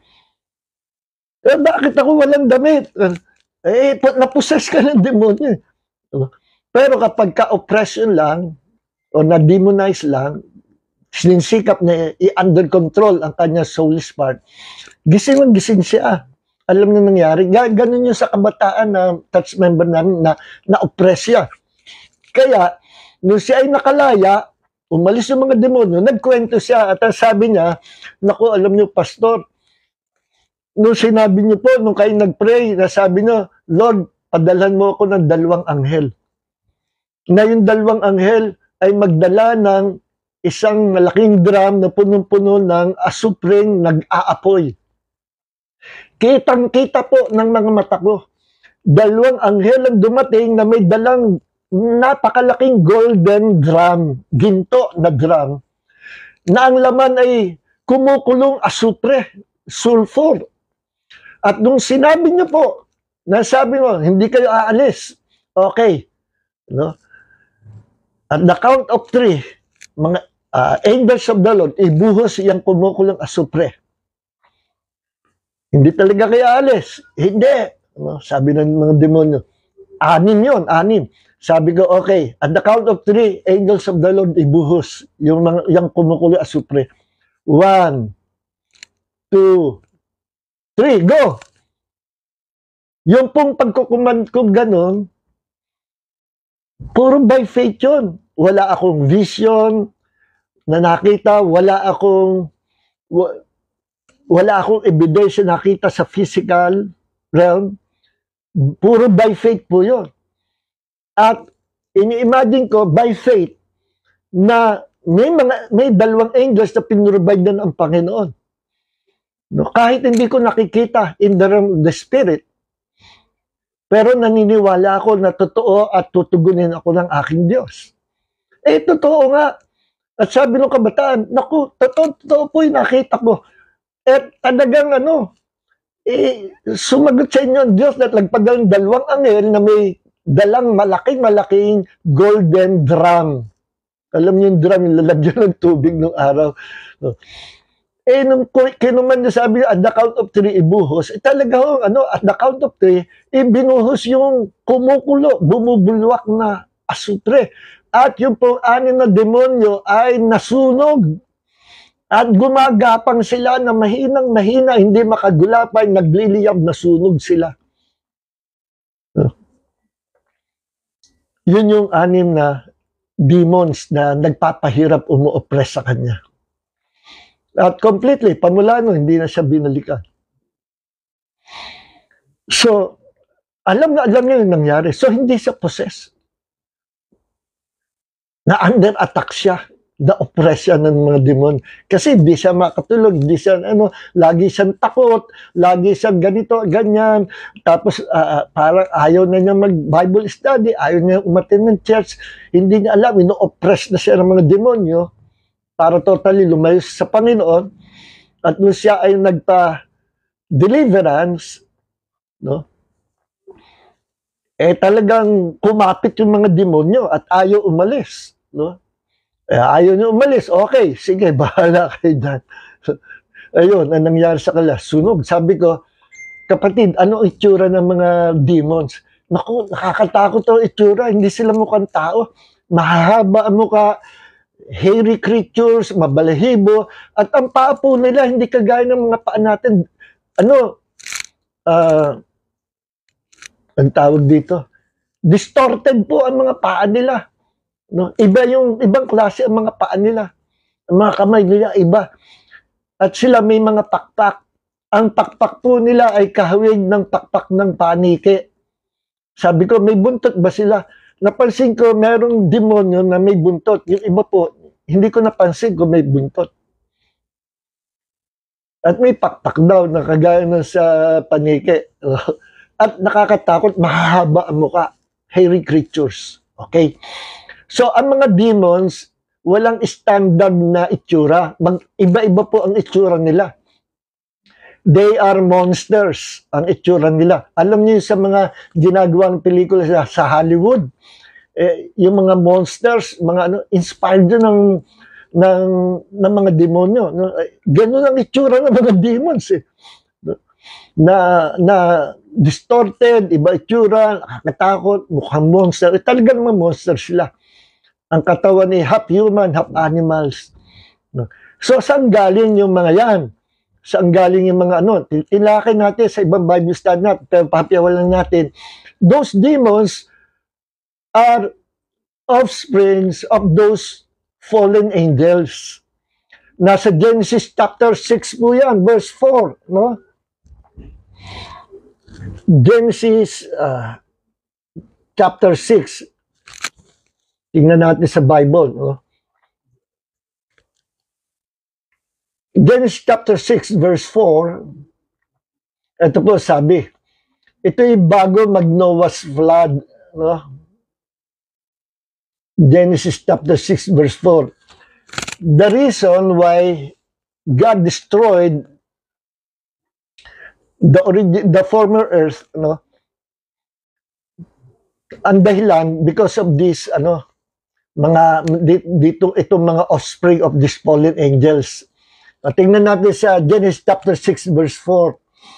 Eh, bakit ako walang damit? Eh, napossess ka ng demonyo. No? Pero kapag ka-oppression lang, o na-demonize lang, sinsikap niya i-under control ang kanyang soulless part, gising ang gising siya. Alam niya nangyari. Ganun yung sa kabataan na touch member namin na na-oppress siya. Kaya, nung siya ay nakalaya, umalis yung mga demonyo, nagkwento siya at sabi niya, naku, alam niyo, pastor, nung sinabi niyo po, nung kayo nag-pray, nasabi niyo, Lord, padalhan mo ako ng dalawang anghel. Na yung dalawang anghel ay magdala ng isang malaking drum na punong-puno ng asupring nag-aapoy. Kitang-kita po ng mga mata ko. Dalawang anghel ang dumating na may dalang napakalaking golden drum, ginto na drum, na ang laman ay kumukulong asupre, sulfur. At nung sinabi niyo po, nasabi mo, hindi kayo aalis. Okay. No? At the count of three, mga uh, angels of the Lord, ibuhos yung kumukulong asupre. Hindi talaga kayo aalis. Hindi. No? Sabi ng mga demonyo, anim yun, anim. Sabi ko, okay, at the count of three, angels of the Lord ibuhos yung, mga, yung kumukulo asupre. One, two, three, go! Yung pong pagkukuman ko ganon, puro by faith yun. Wala akong vision na nakita, wala akong, wala akong ebidensya nakita sa physical realm. Puro by faith po yun. At ini-imagine ko by faith na may mga may dalawang angels na pinrovide na ng Panginoon. No, kahit hindi ko nakikita in the realm of the spirit, pero naniniwala ako na totoo at tutugunin ako ng aking Diyos. Eh, totoo nga. At sabi ng kabataan, naku, totoo, totoo po yung nakita ko. At talagang ano, eh, sumagot sa inyo ang Diyos na nagpadala ng dalawang anghel na may dalang malaking-malaking golden drum. Alam niyo yung drum, yung lalagyan ng tubig nung araw. Eh, nung kinuman niya sabi, at the count of three, ibuhos. Eh, talaga ho, ano, at the count of three, ibinuhos yung kumukulo, bumubulwak na asupre. At yung pong anim na demonyo ay nasunog. At gumagapang sila na mahinang mahina, hindi makagulapay, nagliliyab, nasunog sila. Yun yung anim na demons na nagpapahirap umu-oppress sa kanya. At completely, pamula no, hindi na siya binalikan. So, alam na alam niya yung nangyari. So, hindi siya possessed. Na under attack siya. Na-oppress siya ng mga demon. Kasi hindi siya makatulog, hindi siya, ano, lagi siyang takot, lagi siyang ganito, ganyan. Tapos, uh, parang ayaw na niya mag-Bible study, ayaw niya umattend ng church, hindi niya alam, ino-oppress na siya ng mga demonyo para totally lumayo sa Panginoon. At nung siya ay nagpa-deliverance, no, eh talagang kumapit yung mga demonyo at ayaw umalis, no? Eh, ayaw niyo umalis. Okay, sige, bahala kayo dyan. Ayun, ang nangyari sa kanila, sunog. Sabi ko, kapatid, ano itsura ng mga demons? Naku, nakakatakot ang itsura. Hindi sila mukhang tao. Mahahaba ang mukha, hairy creatures, mabalahibo, at ang paa po nila, hindi kagaya ng mga paa natin. Ano, uh, ang tawag dito, distorted po ang mga paa nila. No, iba yung ibang klase ang mga paa nila. Ang mga kamay nila iba. At sila may mga pakpak. Ang pakpak po nila ay kahawig ng pakpak ng panike. Sabi ko, may buntot ba sila? Napansin ko, merong demonyo na may buntot. Yung iba po, hindi ko napansin kung may buntot. At may pakpak daw na kagaya ng sa panike. At nakakatakot, mahahaba ang mukha. Hairy creatures. Okay? So, ang mga demons, walang standard na itsura. Iba-iba po ang itsura nila. They are monsters, ang itsura nila. Alam niyo sa mga ginagawang pelikula sa, sa Hollywood, eh, yung mga monsters, mga ano, inspired yun ng, ng, ng mga demonyo. No? Ganun ang itsura ng mga demons. Eh. Na, na distorted, iba itsura, nakakatakot, mukhang monster. Eh, talaga naman monster sila. Ang katawan ay half human, half animals. So, saan galing yung mga yan? Saan galing yung mga ano? Tinlaki natin sa ibang Bible study natin, pero papiawalan natin. Those demons are offsprings of those fallen angels. Nasa Genesis chapter six po yan, verse four. No? Genesis uh, chapter six. Tingnan natin sa Bible. No? Genesis chapter six, verse four. Ito po sabi, ito yung bago mag-Noah's flood. No? Genesis chapter six, verse four. The reason why God destroyed the, origi- the former earth, no? Ang dahilan, because of this, ano, mga dito itong mga offspring of these fallen angels. At tingnan natin sa Genesis chapter six verse four.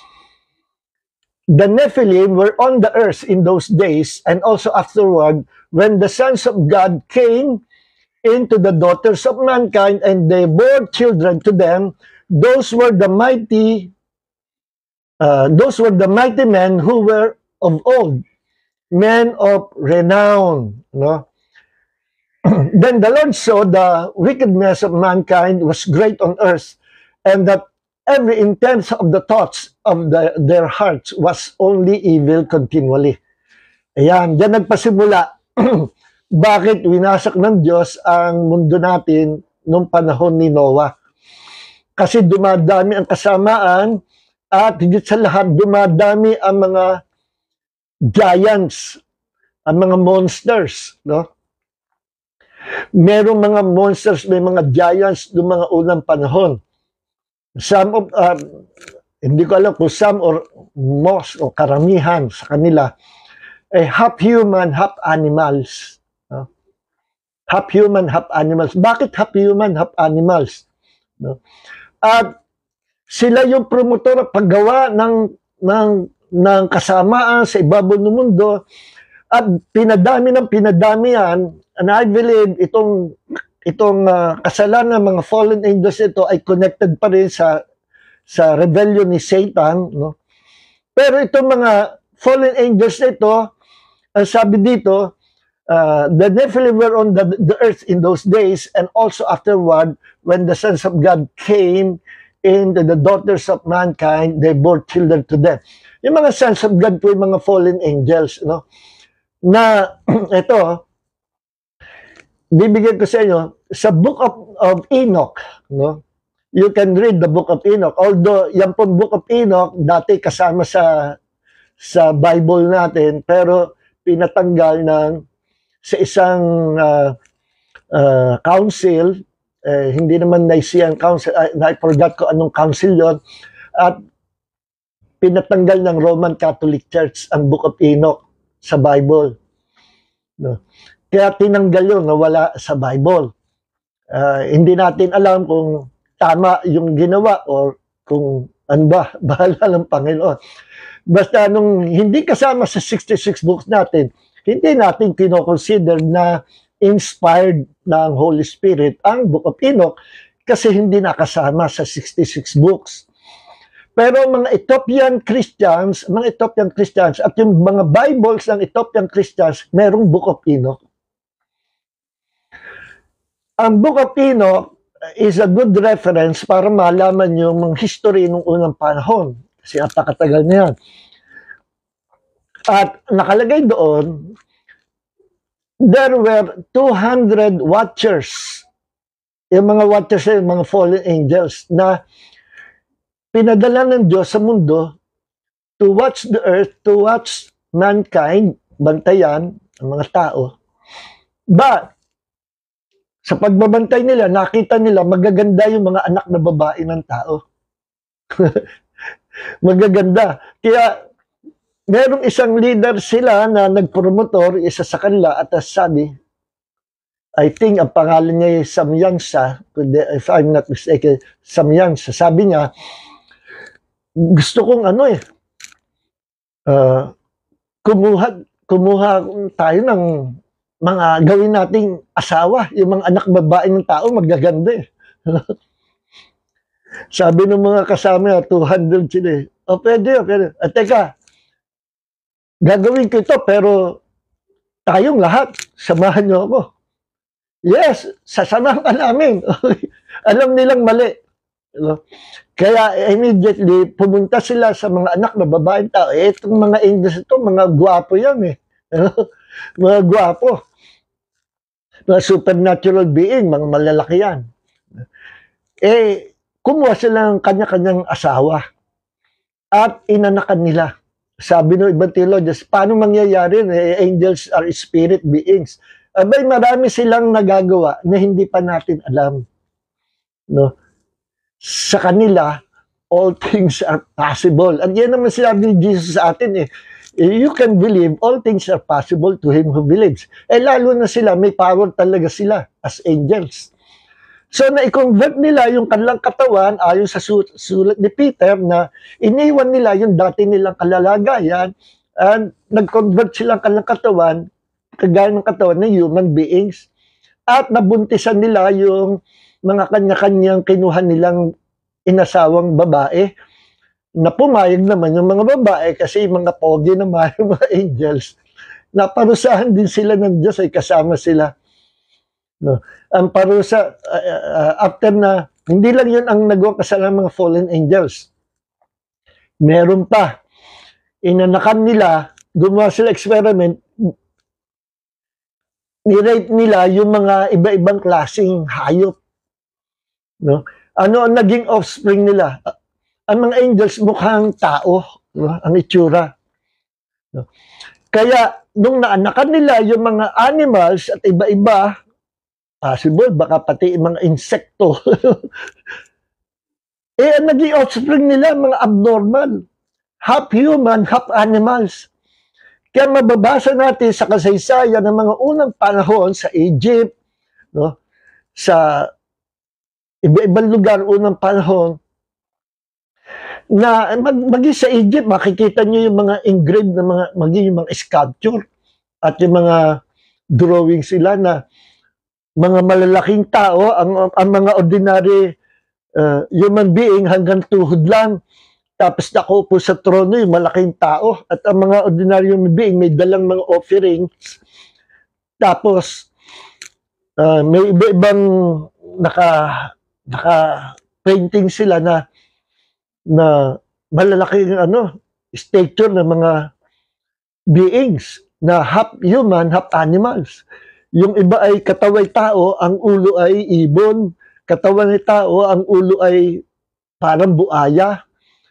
The Nephilim were on the earth in those days and also afterward when the sons of God came into the daughters of mankind and they bore children to them. Those were the mighty uh, those were the mighty men who were of old, men of renown, no? Then the Lord saw the wickedness of mankind was great on earth, and that every intent of the thoughts of the, their hearts was only evil continually. Ayan, diyan nagpasimula. Bakit winasak ng Diyos ang mundo natin nung panahon ni Noah? Kasi dumadami ang kasamaan at higit sa lahat dumadami ang mga giants, ang mga monsters, no? Merong mga monsters, may mga giants noong mga unang panahon. Some of, uh, hindi ko alam kung some or most o karamihan sa kanila, eh, half human, half animals. No? Half human, half animals. Bakit half human, half animals? No? At sila yung promotor at paggawa ng, ng, ng kasamaan sa ibabaw ng mundo. At pinadami ng pinadami yan, and I believe itong itong uh, kasalanan ng mga fallen angels ito ay connected pa rin sa sa rebellion ni Satan, no? Pero itong mga fallen angels ito, ang sabi dito, uh, the Nephilim were on the, the earth in those days, and also afterward, when the sons of God came in the, the daughters of mankind, they bore children to them. Yung mga sons of God po, yung mga fallen angels, no? Na ito, bibigyan ko sa inyo, sa Book of, of Enoch, no? You can read the Book of Enoch. Although, yan pong Book of Enoch, dati kasama sa sa Bible natin, pero pinatanggal ng sa isang uh, uh, council, eh, hindi naman Nicene Council, uh, I forgot ko anong council yon, at pinatanggal ng Roman Catholic Church ang Book of Enoch sa Bible. No? Kaya tinanggal yun, nawala sa Bible. Uh, hindi natin alam kung tama yung ginawa or kung ano ba, bahala ng Panginoon. Basta nung hindi kasama sa sixty-six books natin, hindi natin kinoconsider na inspired ng Holy Spirit ang Book of Enoch kasi hindi nakasama sa sixty-six books. Pero mga Ethiopian Christians, mga Ethiopian Christians at yung mga Bibles ng Ethiopian Christians, merong Book of Enoch. Ang Book of Enoch is a good reference para malaman yung mga history ng unang panahon. Kasi napakatagal na yan. At nakalagay doon, there were two hundred watchers. Yung mga watchers, yung mga fallen angels, na pinadala ng Diyos sa mundo to watch the earth, to watch mankind, bantayan, ang mga tao. But, sa pagbabantay nila, nakita nila magaganda yung mga anak na babae ng tao. Magaganda. Kaya, merong isang leader sila na nagpromotor, isa sa kanila, at sabi, I think ang pangalan niya ay Samyansa, if I'm not mistaken, Samyansa. Sabi niya, gusto kong ano eh, uh, kumuha, kumuha tayo ng mga gawin nating asawa, yung mga anak babae ng tao, magaganda eh. Sabi ng mga kasama, two hundred sila eh. O, pwede, pwede. At teka, gagawin ko ito, pero tayong lahat, samahan niyo ako. Yes, sasamahan ka namin. Alam nilang mali. Kaya immediately, pumunta sila sa mga anak na babaeng tao. Eh, itong mga English ito, mga gwapo yan eh. Mga gwapo. Mga supernatural being, mga malalaki yan. Eh, kumuha sila ng kanya-kanyang asawa at inanakan nila. Sabi ng ibang theologians, paano mangyayari? Eh, angels are spirit beings. Abay, marami silang nagagawa na hindi pa natin alam. No? Sa kanila, all things are possible. At yan naman sinabi ni Jesus sa atin eh. You can believe, all things are possible to him who believes. Eh lalo na sila, may power talaga sila as angels. So na-convert nila yung kanilang katawan ayon sa sulat ni Peter na iniwan nila yung dati nilang kalalagayan and nag-convert silang kanilang katawan kagaya ng katawan ng human beings at nabuntisan nila yung mga kanya-kanyang kinuha nilang inasawang babae na pumayag naman yung mga babae kasi yung mga pogi naman, yung mga angels, naparusahan din sila ng Diyos ay kasama sila. No. Ang parusa, uh, uh, after na, hindi lang yun ang nagawa kasalanan ng mga fallen angels. Meron pa, inanakan nila, gumawa sila experiment, ni-rate nila yung mga iba-ibang klaseng hayop. No? Ano ang naging offspring nila? Ang mga angels mukhang tao, no? Ang itsura. No? Kaya, nung naanakan nila yung mga animals at iba-iba, possible, baka pati yung mga insekto, eh, ang naging offspring nila, mga abnormal. Half human, half animals. Kaya mababasa natin sa kasaysayan ng mga unang panahon sa Egypt, no? Sa iba-ibang lugar, unang panahon, na mag, maging sa Egypt, makikita nyo yung mga engraved na mga, maging yung mga sculpture. at yung mga drawing sila na mga malalaking tao, ang, ang mga ordinary uh, human being hanggang tuhod lang. Tapos nakaupo sa trono yung malaking tao at ang mga ordinary human being may dalang mga offerings. Tapos uh, may iba-ibang naka, naka painting sila na na malalaking ano, stature ng mga beings na half human, half animals. Yung iba ay kataway tao, ang ulo ay ibon. Katawan ng tao, ang ulo ay parang buaya.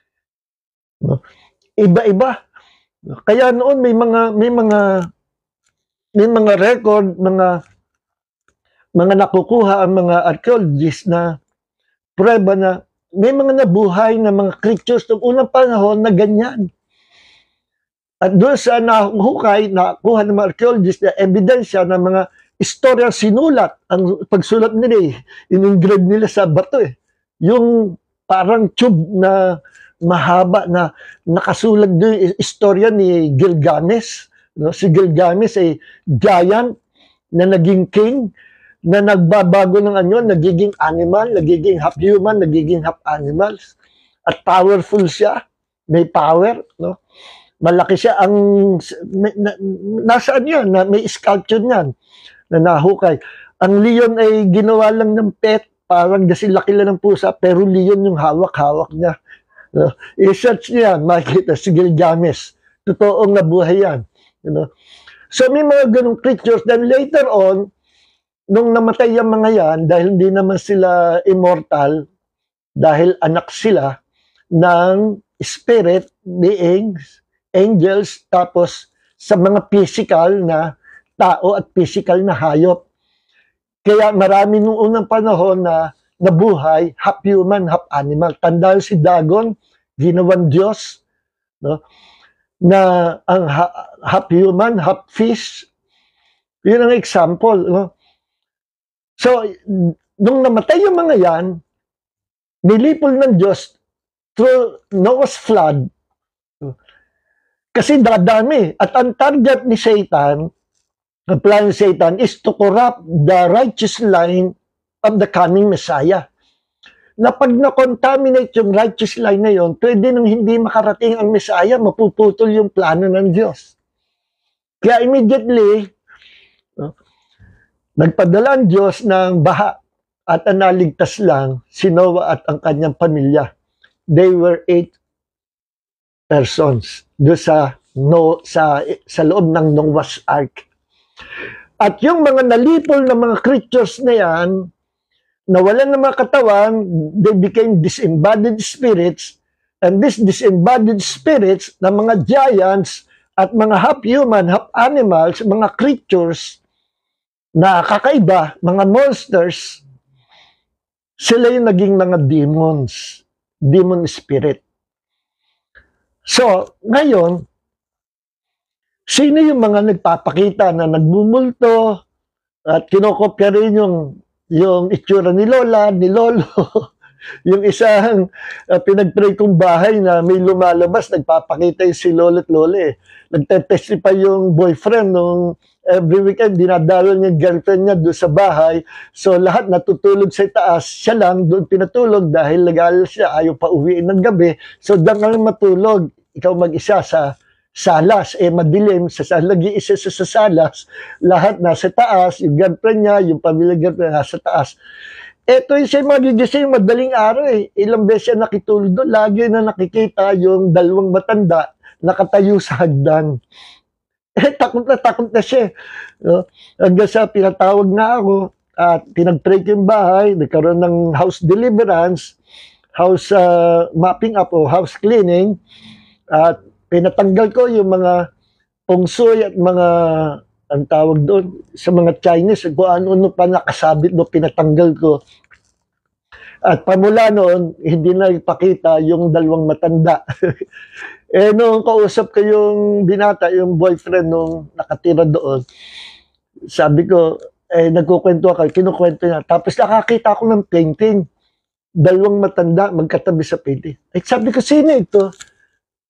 Iba-iba. Kaya noon may mga may mga may mga record, mga mga nakukuha ang mga archaeologists na prueba na may mga nabuhay na mga creatures noong unang panahon na ganyan. At doon sa nahukay, nakuha ng mga archaeologists na ebidensya ng mga istorya sinulat. Ang pagsulat nila eh, in-engrave nila sa bato eh. Yung parang tube na mahaba na nakasulat doon yung istorya ni Gilgamesh. No? Si Gilgamesh ay giant na naging king, na nagbabago ng ano, nagiging animal, nagiging half human, nagiging half animals. At powerful siya. May power, no? Malaki siya ang na, nasaan yan, na may sculpture niyan na nahukay. Ang leon ay ginawa lang ng pet, parang kasi laki lang ng pusa, pero leon yung hawak-hawak niya. No? I-search niya, makikita si Gilgamesh. Totoong nabuhay yan. You know? So may mga ganong creatures. Then later on, nung namatay yung mga yan, dahil hindi naman sila immortal, dahil anak sila ng spirit beings, angels, tapos sa mga physical na tao at physical na hayop. Kaya marami nung unang panahon na nabuhay, half human, half animal. Tandaan si Dagon, ginawang Diyos, no? Na ang half human, half fish. Yun ang example. No? So, nung namatay yung mga yan, nilipol ng Diyos through Noah's flood. Kasi dadami. At ang target ni Satan, ang plan ni Satan is to corrupt the righteous line of the coming Messiah. Na pag na-contaminate yung righteous line na yon, pwede nang hindi makarating ang Messiah, mapuputol yung plano ng Diyos. Kaya immediately, no, nagpadala ang Diyos ng baha at ang naligtas lang si Noah at ang kanyang pamilya. They were eight persons do sa no sa sa loob ng Noah's Ark. At yung mga nalipol na mga creatures na yan, nawalan ng mga katawan, they became disembodied spirits, and these disembodied spirits na mga giants at mga half human, half animals, mga creatures na kakaiba, mga monsters, sila yung naging mga demons, demon spirit. So, ngayon, sino yung mga nagpapakita na nagmumulto at kinokopya rin yung, yung itsura ni Lola, ni Lolo, yung isang uh, pinag-pray kong bahay na may lumalabas, nagpapakita yung si Lolo at Lola eh. Nagtetestify yung boyfriend nung every weekend, dinadalo niya yung girlfriend niya doon sa bahay. So lahat natutulog sa taas, siya lang doon pinatulog dahil legal siya, ayaw pa uwiin ng gabi. So doon ka lang matulog, ikaw mag-isa sa salas, eh madilim, sa lagi-isa sa, sa salas, lahat nasa taas, yung girlfriend niya, yung pamilya girlfriend nasa taas. Ito yung siya magigising madaling araw eh. Ilang beses siya nakitulog doon, lagi na nakikita yung dalawang matanda nakatayo sa hagdan. Eh, takot na takot na siya. No? Hanggang sa pinatawag na ako at pinag-pray yung bahay, nagkaroon ng house deliverance, house uh, mapping up o house cleaning, at pinatanggal ko yung mga pungsoy at mga, ang tawag doon, sa mga Chinese, kung ano-ano pa nakasabit no, pinatanggal ko. At pamula noon, hindi na ipakita yung dalawang matanda. Eh, nung kausap ko yung binata, yung boyfriend nung nakatira doon, sabi ko, eh, nagkukwento ako, kinukwento niya. Tapos nakakita ako ng painting. Dalawang matanda, magkatabi sa painting. Eh, sabi ko, sino ito?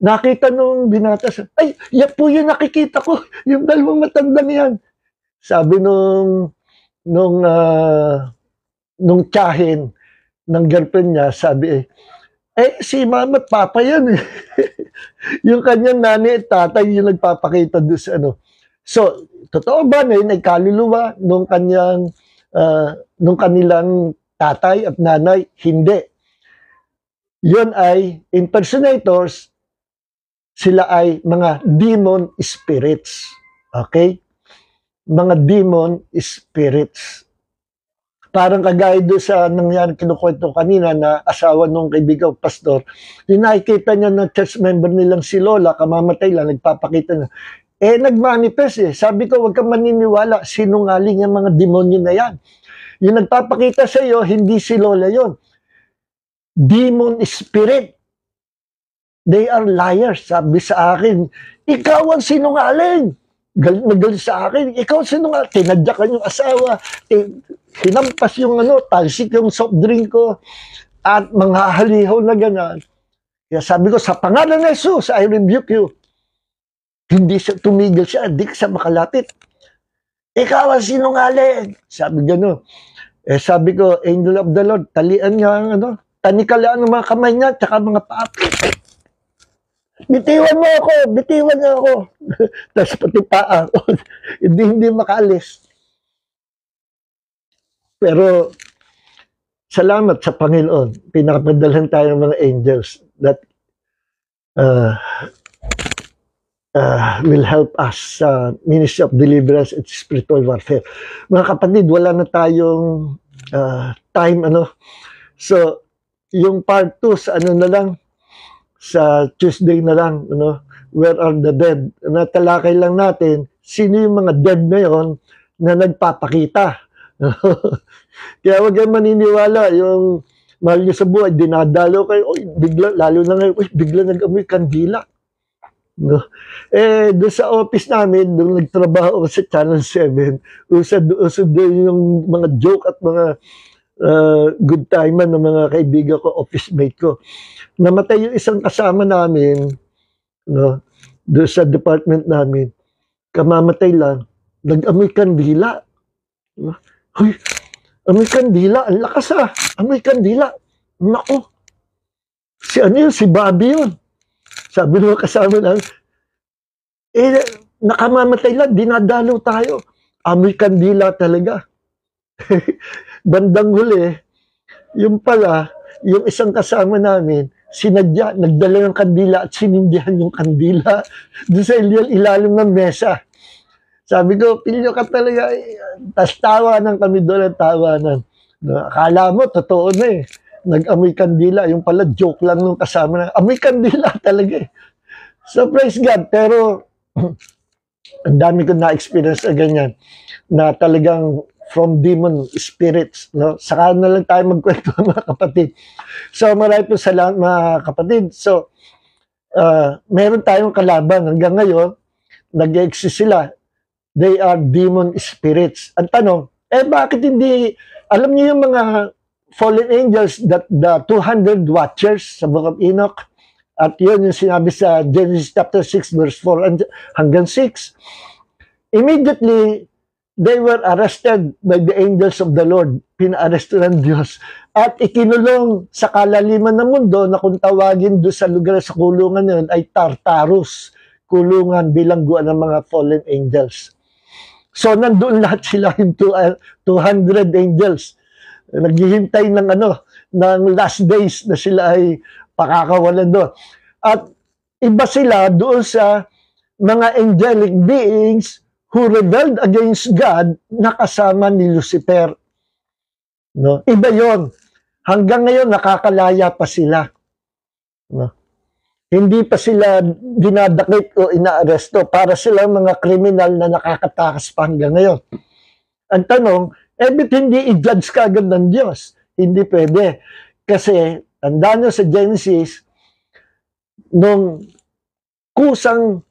nakita nung binata, ay, yan po yung nakikita ko, yung dalawang matandang yan. Sabi nung, nung, uh, nung tiyahin ng girlfriend niya, sabi eh, eh, si mama at papa yan eh. Yung kanyang nanay at tatay yung nagpapakita doon sa ano. So, totoo ba na yun ay kaluluwa nung kanyang, uh, nung kanilang tatay at nanay? Hindi. Yun ay impersonators, sila ay mga demon spirits. Okay? Mga demon spirits. Parang kagaya doon sa nangyari kinukwento kanina na asawa nung kaibigan pastor, yung nakikita niya na church member nilang si Lola, kamamatay lang, nagpapakita na. Eh, nagmanifest eh. Sabi ko, huwag kang maniniwala, sinungaling yung mga demonyo na yan. Yung nagpapakita sa iyo, hindi si Lola yon. Demon spirit. They are liars. Sabi sa akin, ikaw ang sinungaling. Galit na galit sa akin, ikaw ang sinungaling. Tinadyakan yung asawa, hinampas yung ano, talsik yung soft drink ko, at mga halihaw na gano'n. Kaya sabi ko, sa pangalan ng Jesus, I rebuke you. Hindi siya, tumigil siya, di ka siya makalapit. Ikaw ang sinungaling. Sabi gano'n. Eh sabi ko, angel of the Lord, talian niya ang ano, tanikalaan ng mga kamay niya, tsaka mga paa. Bitiwan mo ako, bitiwan niya ako. Tapos pati paa, hindi, hindi makaalis. Pero, salamat sa Panginoon, pinakapadalhan tayo ng mga angels that uh, uh, will help us sa uh, ministry of deliverance and spiritual warfare. Mga kapatid, wala na tayong uh, time, ano. So, yung part two, sa ano na lang, sa Tuesday na lang, ano, where are the dead? Natalakay lang natin, sino yung mga dead na yon na nagpapakita. Kaya huwag kayong maniniwala, yung mahal nyo sa buhay, dinadalo kayo, oy, bigla, lalo na ngayon, oy, bigla nag-amoy kandila. No? Eh, doon sa office namin, doon nagtrabaho ako sa Channel seven, usad, usad doon yung mga joke at mga uh, good time ng mga kaibigan ko, office mate ko. Namatay yung isang kasama namin, no, doon sa department namin, kamamatay lang, nag-amoy kandila. No? Hoy, amoy kandila, ang lakas ah, amoy kandila. Naku, si ano yun, si Bobby yun. Sabi nung kasama lang, eh, nakamamatay lang, dinadalo tayo. Amoy kandila talaga. Bandang huli, yung pala, yung isang kasama namin, sinadya, nagdala ng kandila at sinindihan yung kandila doon sa ilalim ng mesa. Sabi ko, pilyo ka talaga. Tas tawanan kami doon at tawanan. Akala mo, totoo na eh. Nag-amoy kandila. Yung pala, joke lang nung kasama na. Amoy kandila talaga eh. So, praise God. Pero, ang dami ko na-experience na ganyan. Na talagang from demon spirits. No? Saka na lang tayo magkwento mga kapatid. So, marami po salamat mga kapatid. So, uh, meron tayong kalaban. Hanggang ngayon, nag-exist sila. They are demon spirits. Ang tanong, eh bakit hindi, alam niyo yung mga fallen angels, that the two hundred watchers sa Book of Enoch, at yun yung sinabi sa Genesis chapter six verse four hanggang six, immediately, they were arrested by the angels of the Lord. Pina-arresto ng Diyos. At ikinulong sa kalaliman ng mundo na kung tawagin doon sa lugar sa kulungan yun ay Tartarus. Kulungan, bilangguan ng mga fallen angels. So, nandun lahat sila yung two hundred angels. Naghihintay ng ano, ng last days na sila ay pakakawalan doon. At iba sila doon sa mga angelic beings who rebelled against God na kasama ni Lucifer. No? Iba yon. Hanggang ngayon, nakakalaya pa sila. No? Hindi pa sila dinadakip o inaaresto para sila mga kriminal na nakakatakas pa hanggang ngayon. Ang tanong, eh ba't hindi i-judge ka agad ng Diyos? Hindi pwede. Kasi, tandaan nyo sa Genesis, nung kusang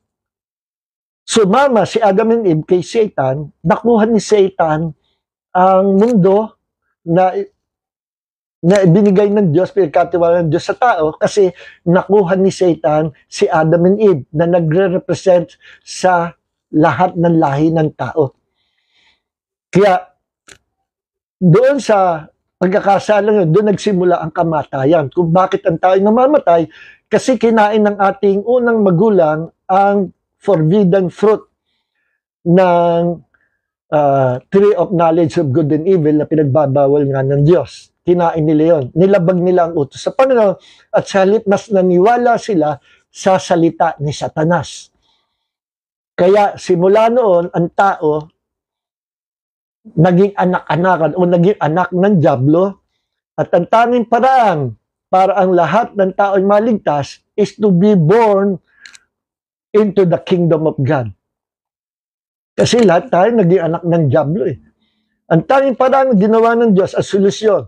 sumama si Adam and Eve kay Satan, nakuha ni Satan ang mundo na na binigay ng Diyos, pinagkatiwala ng Diyos sa tao kasi nakuha ni Satan si Adam and Eve na nagre-represent sa lahat ng lahi ng tao. Kaya doon sa pagkakasala yun, doon nagsimula ang kamatayan. Kung bakit ang tao namamatay, kasi kinain ng ating unang magulang ang forbidden fruit ng uh, tree of knowledge of good and evil na pinagbabawal nga ng Diyos. Kinain nila yon. Nilabag nila ang utos sa Panginoon at sa halip mas naniwala sila sa salita ni Satanas. Kaya simula noon, ang tao naging anak-anakan o naging anak ng dyablo at ang tanging paraan para ang lahat ng tao ay maligtas is to be born into the kingdom of God. Kasi lahat tayo naging anak ng dyablo eh. Ang tanging paraan ginawa ng Diyos as solusyon.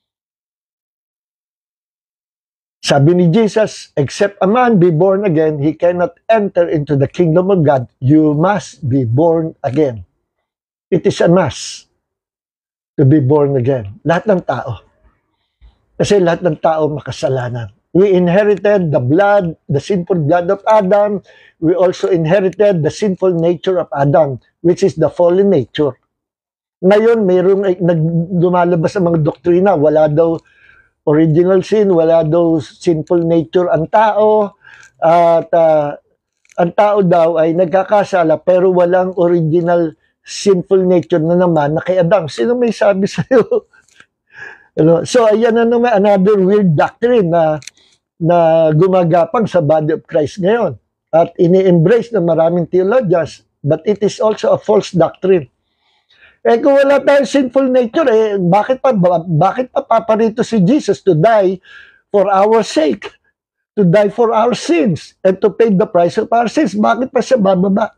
Sabi ni Jesus, except a man be born again, he cannot enter into the kingdom of God. You must be born again. It is a must to be born again. Lahat ng tao. Kasi lahat ng tao makasalanan. We inherited the blood, the sinful blood of Adam. We also inherited the sinful nature of Adam, which is the fallen nature. Ngayon, mayroong lumalabas sa mga doktrina, wala daw original sin, wala daw sinful nature ang tao, at uh, ang tao daw ay nagkakasala pero walang original sinful nature na naman na kay Adam. Sino may sabi sa'yo? So, ayan na naman another weird doctrine na, na gumagapang sa body of Christ ngayon. At ini-embrace ng maraming theologians, but it is also a false doctrine. Eh kung wala tayong sinful nature, eh bakit pa bakit pa paparito si Jesus to die for our sake, to die for our sins, and to pay the price of our sins? Bakit pa siya bababa?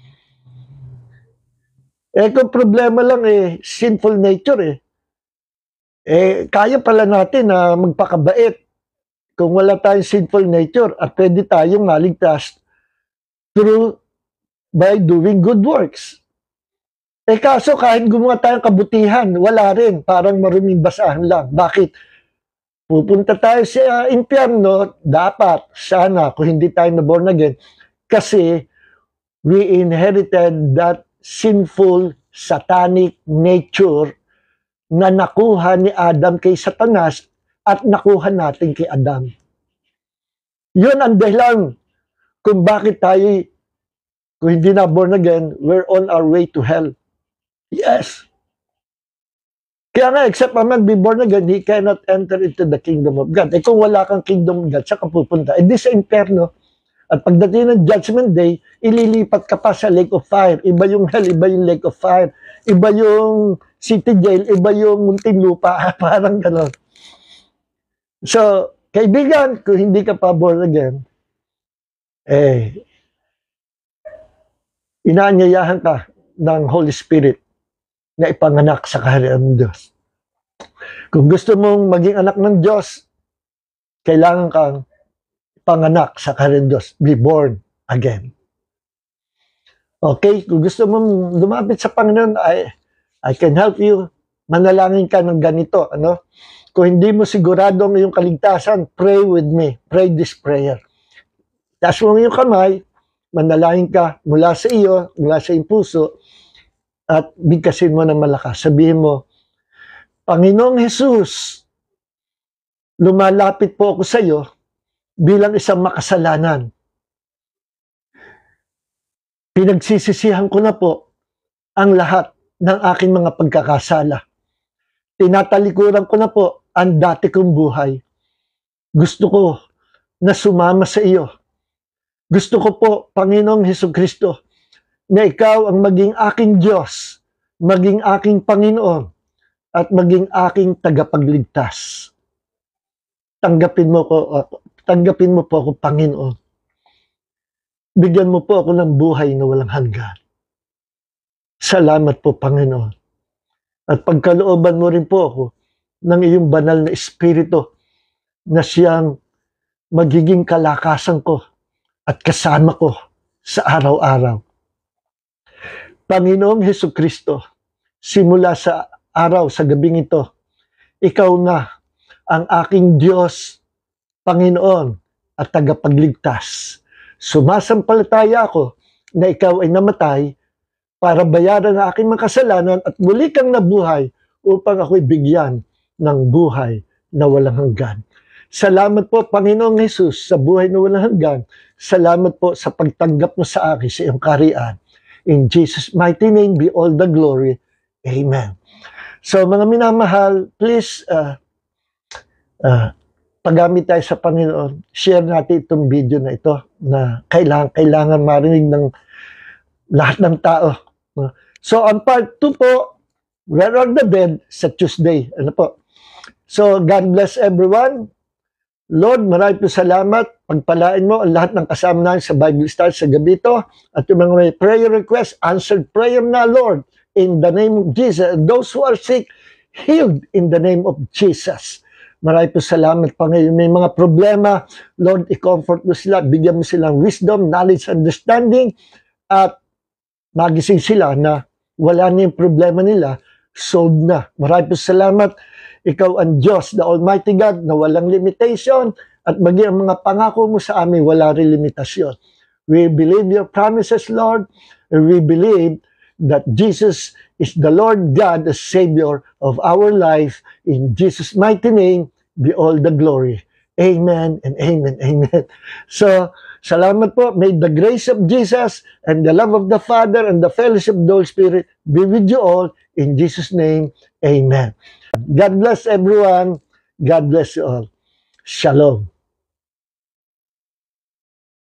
Eh kung problema lang eh sinful nature eh, eh kaya pala natin na magpakabait kung wala tayong sinful nature at pwede tayong maligtas through by doing good works. Eh kaso kahit gumawa tayong kabutihan, wala rin, parang maruming basahan lang. Bakit? Pupunta tayo sa impyerno, dapat, sana, kung hindi tayo na born again, kasi we inherited that sinful, satanic nature na nakuha ni Adam kay Satanas at nakuha natin kay Adam. Yun ang dahilan kung bakit tayo, kung hindi na born again, we're on our way to hell. Yes. Kaya nga, except a man be born again, he cannot enter into the kingdom of God. Eh kung wala kang kingdom of God, saan ka pupunta? Eh di sa impyerno. At pagdating ng judgment day, ililipat ka pa sa lake of fire. Iba yung hell, iba yung lake of fire. Iba yung city jail, iba yung muntinlupa. Parang gano'n. So, kaibigan, kung hindi ka pa born again, eh, inaanyayahan ka ng Holy Spirit na ipanganak sa kaharian ng Diyos. Kung gusto mong maging anak ng Diyos, kailangan kang ipanganak sa kaharian ng Diyos. Be born again. Okay? Kung gusto mong lumapit sa Panginoon, I, I can help you. Manalangin ka ng ganito. Ano? Kung hindi mo sigurado ang iyong kaligtasan, pray with me. Pray this prayer. Taas mo ang iyong kamay, manalangin ka mula sa iyo, mula sa iyong puso, at bigkasin mo ng malakas. Sabihin mo, Panginoong Jesus, lumalapit po ako sa iyo bilang isang makasalanan. Pinagsisisihan ko na po ang lahat ng aking mga pagkakasala. Tinatalikuran ko na po ang dati kong buhay. Gusto ko na sumama sa iyo. Gusto ko po, Panginoong Hesukristo, na ikaw ang maging aking Diyos, maging aking Panginoon, at maging aking tagapagligtas. Tanggapin mo ko, tanggapin mo po ako, Panginoon. Bigyan mo po ako ng buhay na walang hanggan. Salamat po, Panginoon. At pagkalooban mo rin po ako ng iyong banal na Espiritu na siyang magiging kalakasan ko at kasama ko sa araw-araw. Panginoong Hesukristo, simula sa araw, sa gabing ito, ikaw na ang aking Diyos, Panginoon at tagapagligtas. Sumasampalataya ako na ikaw ay namatay para bayaran ang aking mga kasalanan at muli kang nabuhay upang ako'y bigyan ng buhay na walang hanggan. Salamat po, Panginoong Jesus, sa buhay na walang hanggan. Salamat po sa pagtanggap mo sa akin sa iyong kaharian. In Jesus' mighty name be all the glory. Amen. So mga minamahal, please uh, uh, paggamit tayo sa Panginoon. Share natin itong video na ito na kailangan, kailangan marinig ng lahat ng tao. So on part two po, Where are the Dead sa Tuesday. Ano po? So God bless everyone. Lord, marami po salamat. Pagpalain mo ang lahat ng kasama namin sa Bible Study sa gabi ito. At yung mga may prayer request, answered prayer na, Lord, in the name of Jesus. And those who are sick, healed in the name of Jesus. Marami po salamat, Panginoon. May mga problema, Lord, i-comfort mo sila. Bigyan mo silang wisdom, knowledge, understanding. At magising sila na wala na yung problema nila, solved na. Marami po salamat. Ikaw ang Diyos, the Almighty God, na walang limitation, at maging ang mga pangako mo sa amin, wala rin limitasyon. We believe your promises, Lord, and we believe that Jesus is the Lord God, the Savior of our life. In Jesus' mighty name, be all the glory. Amen and amen, amen. So, salamat po. May the grace of Jesus and the love of the Father and the fellowship of the Holy Spirit be with you all. In Jesus' name, amen. God bless everyone. God bless you all. Shalom.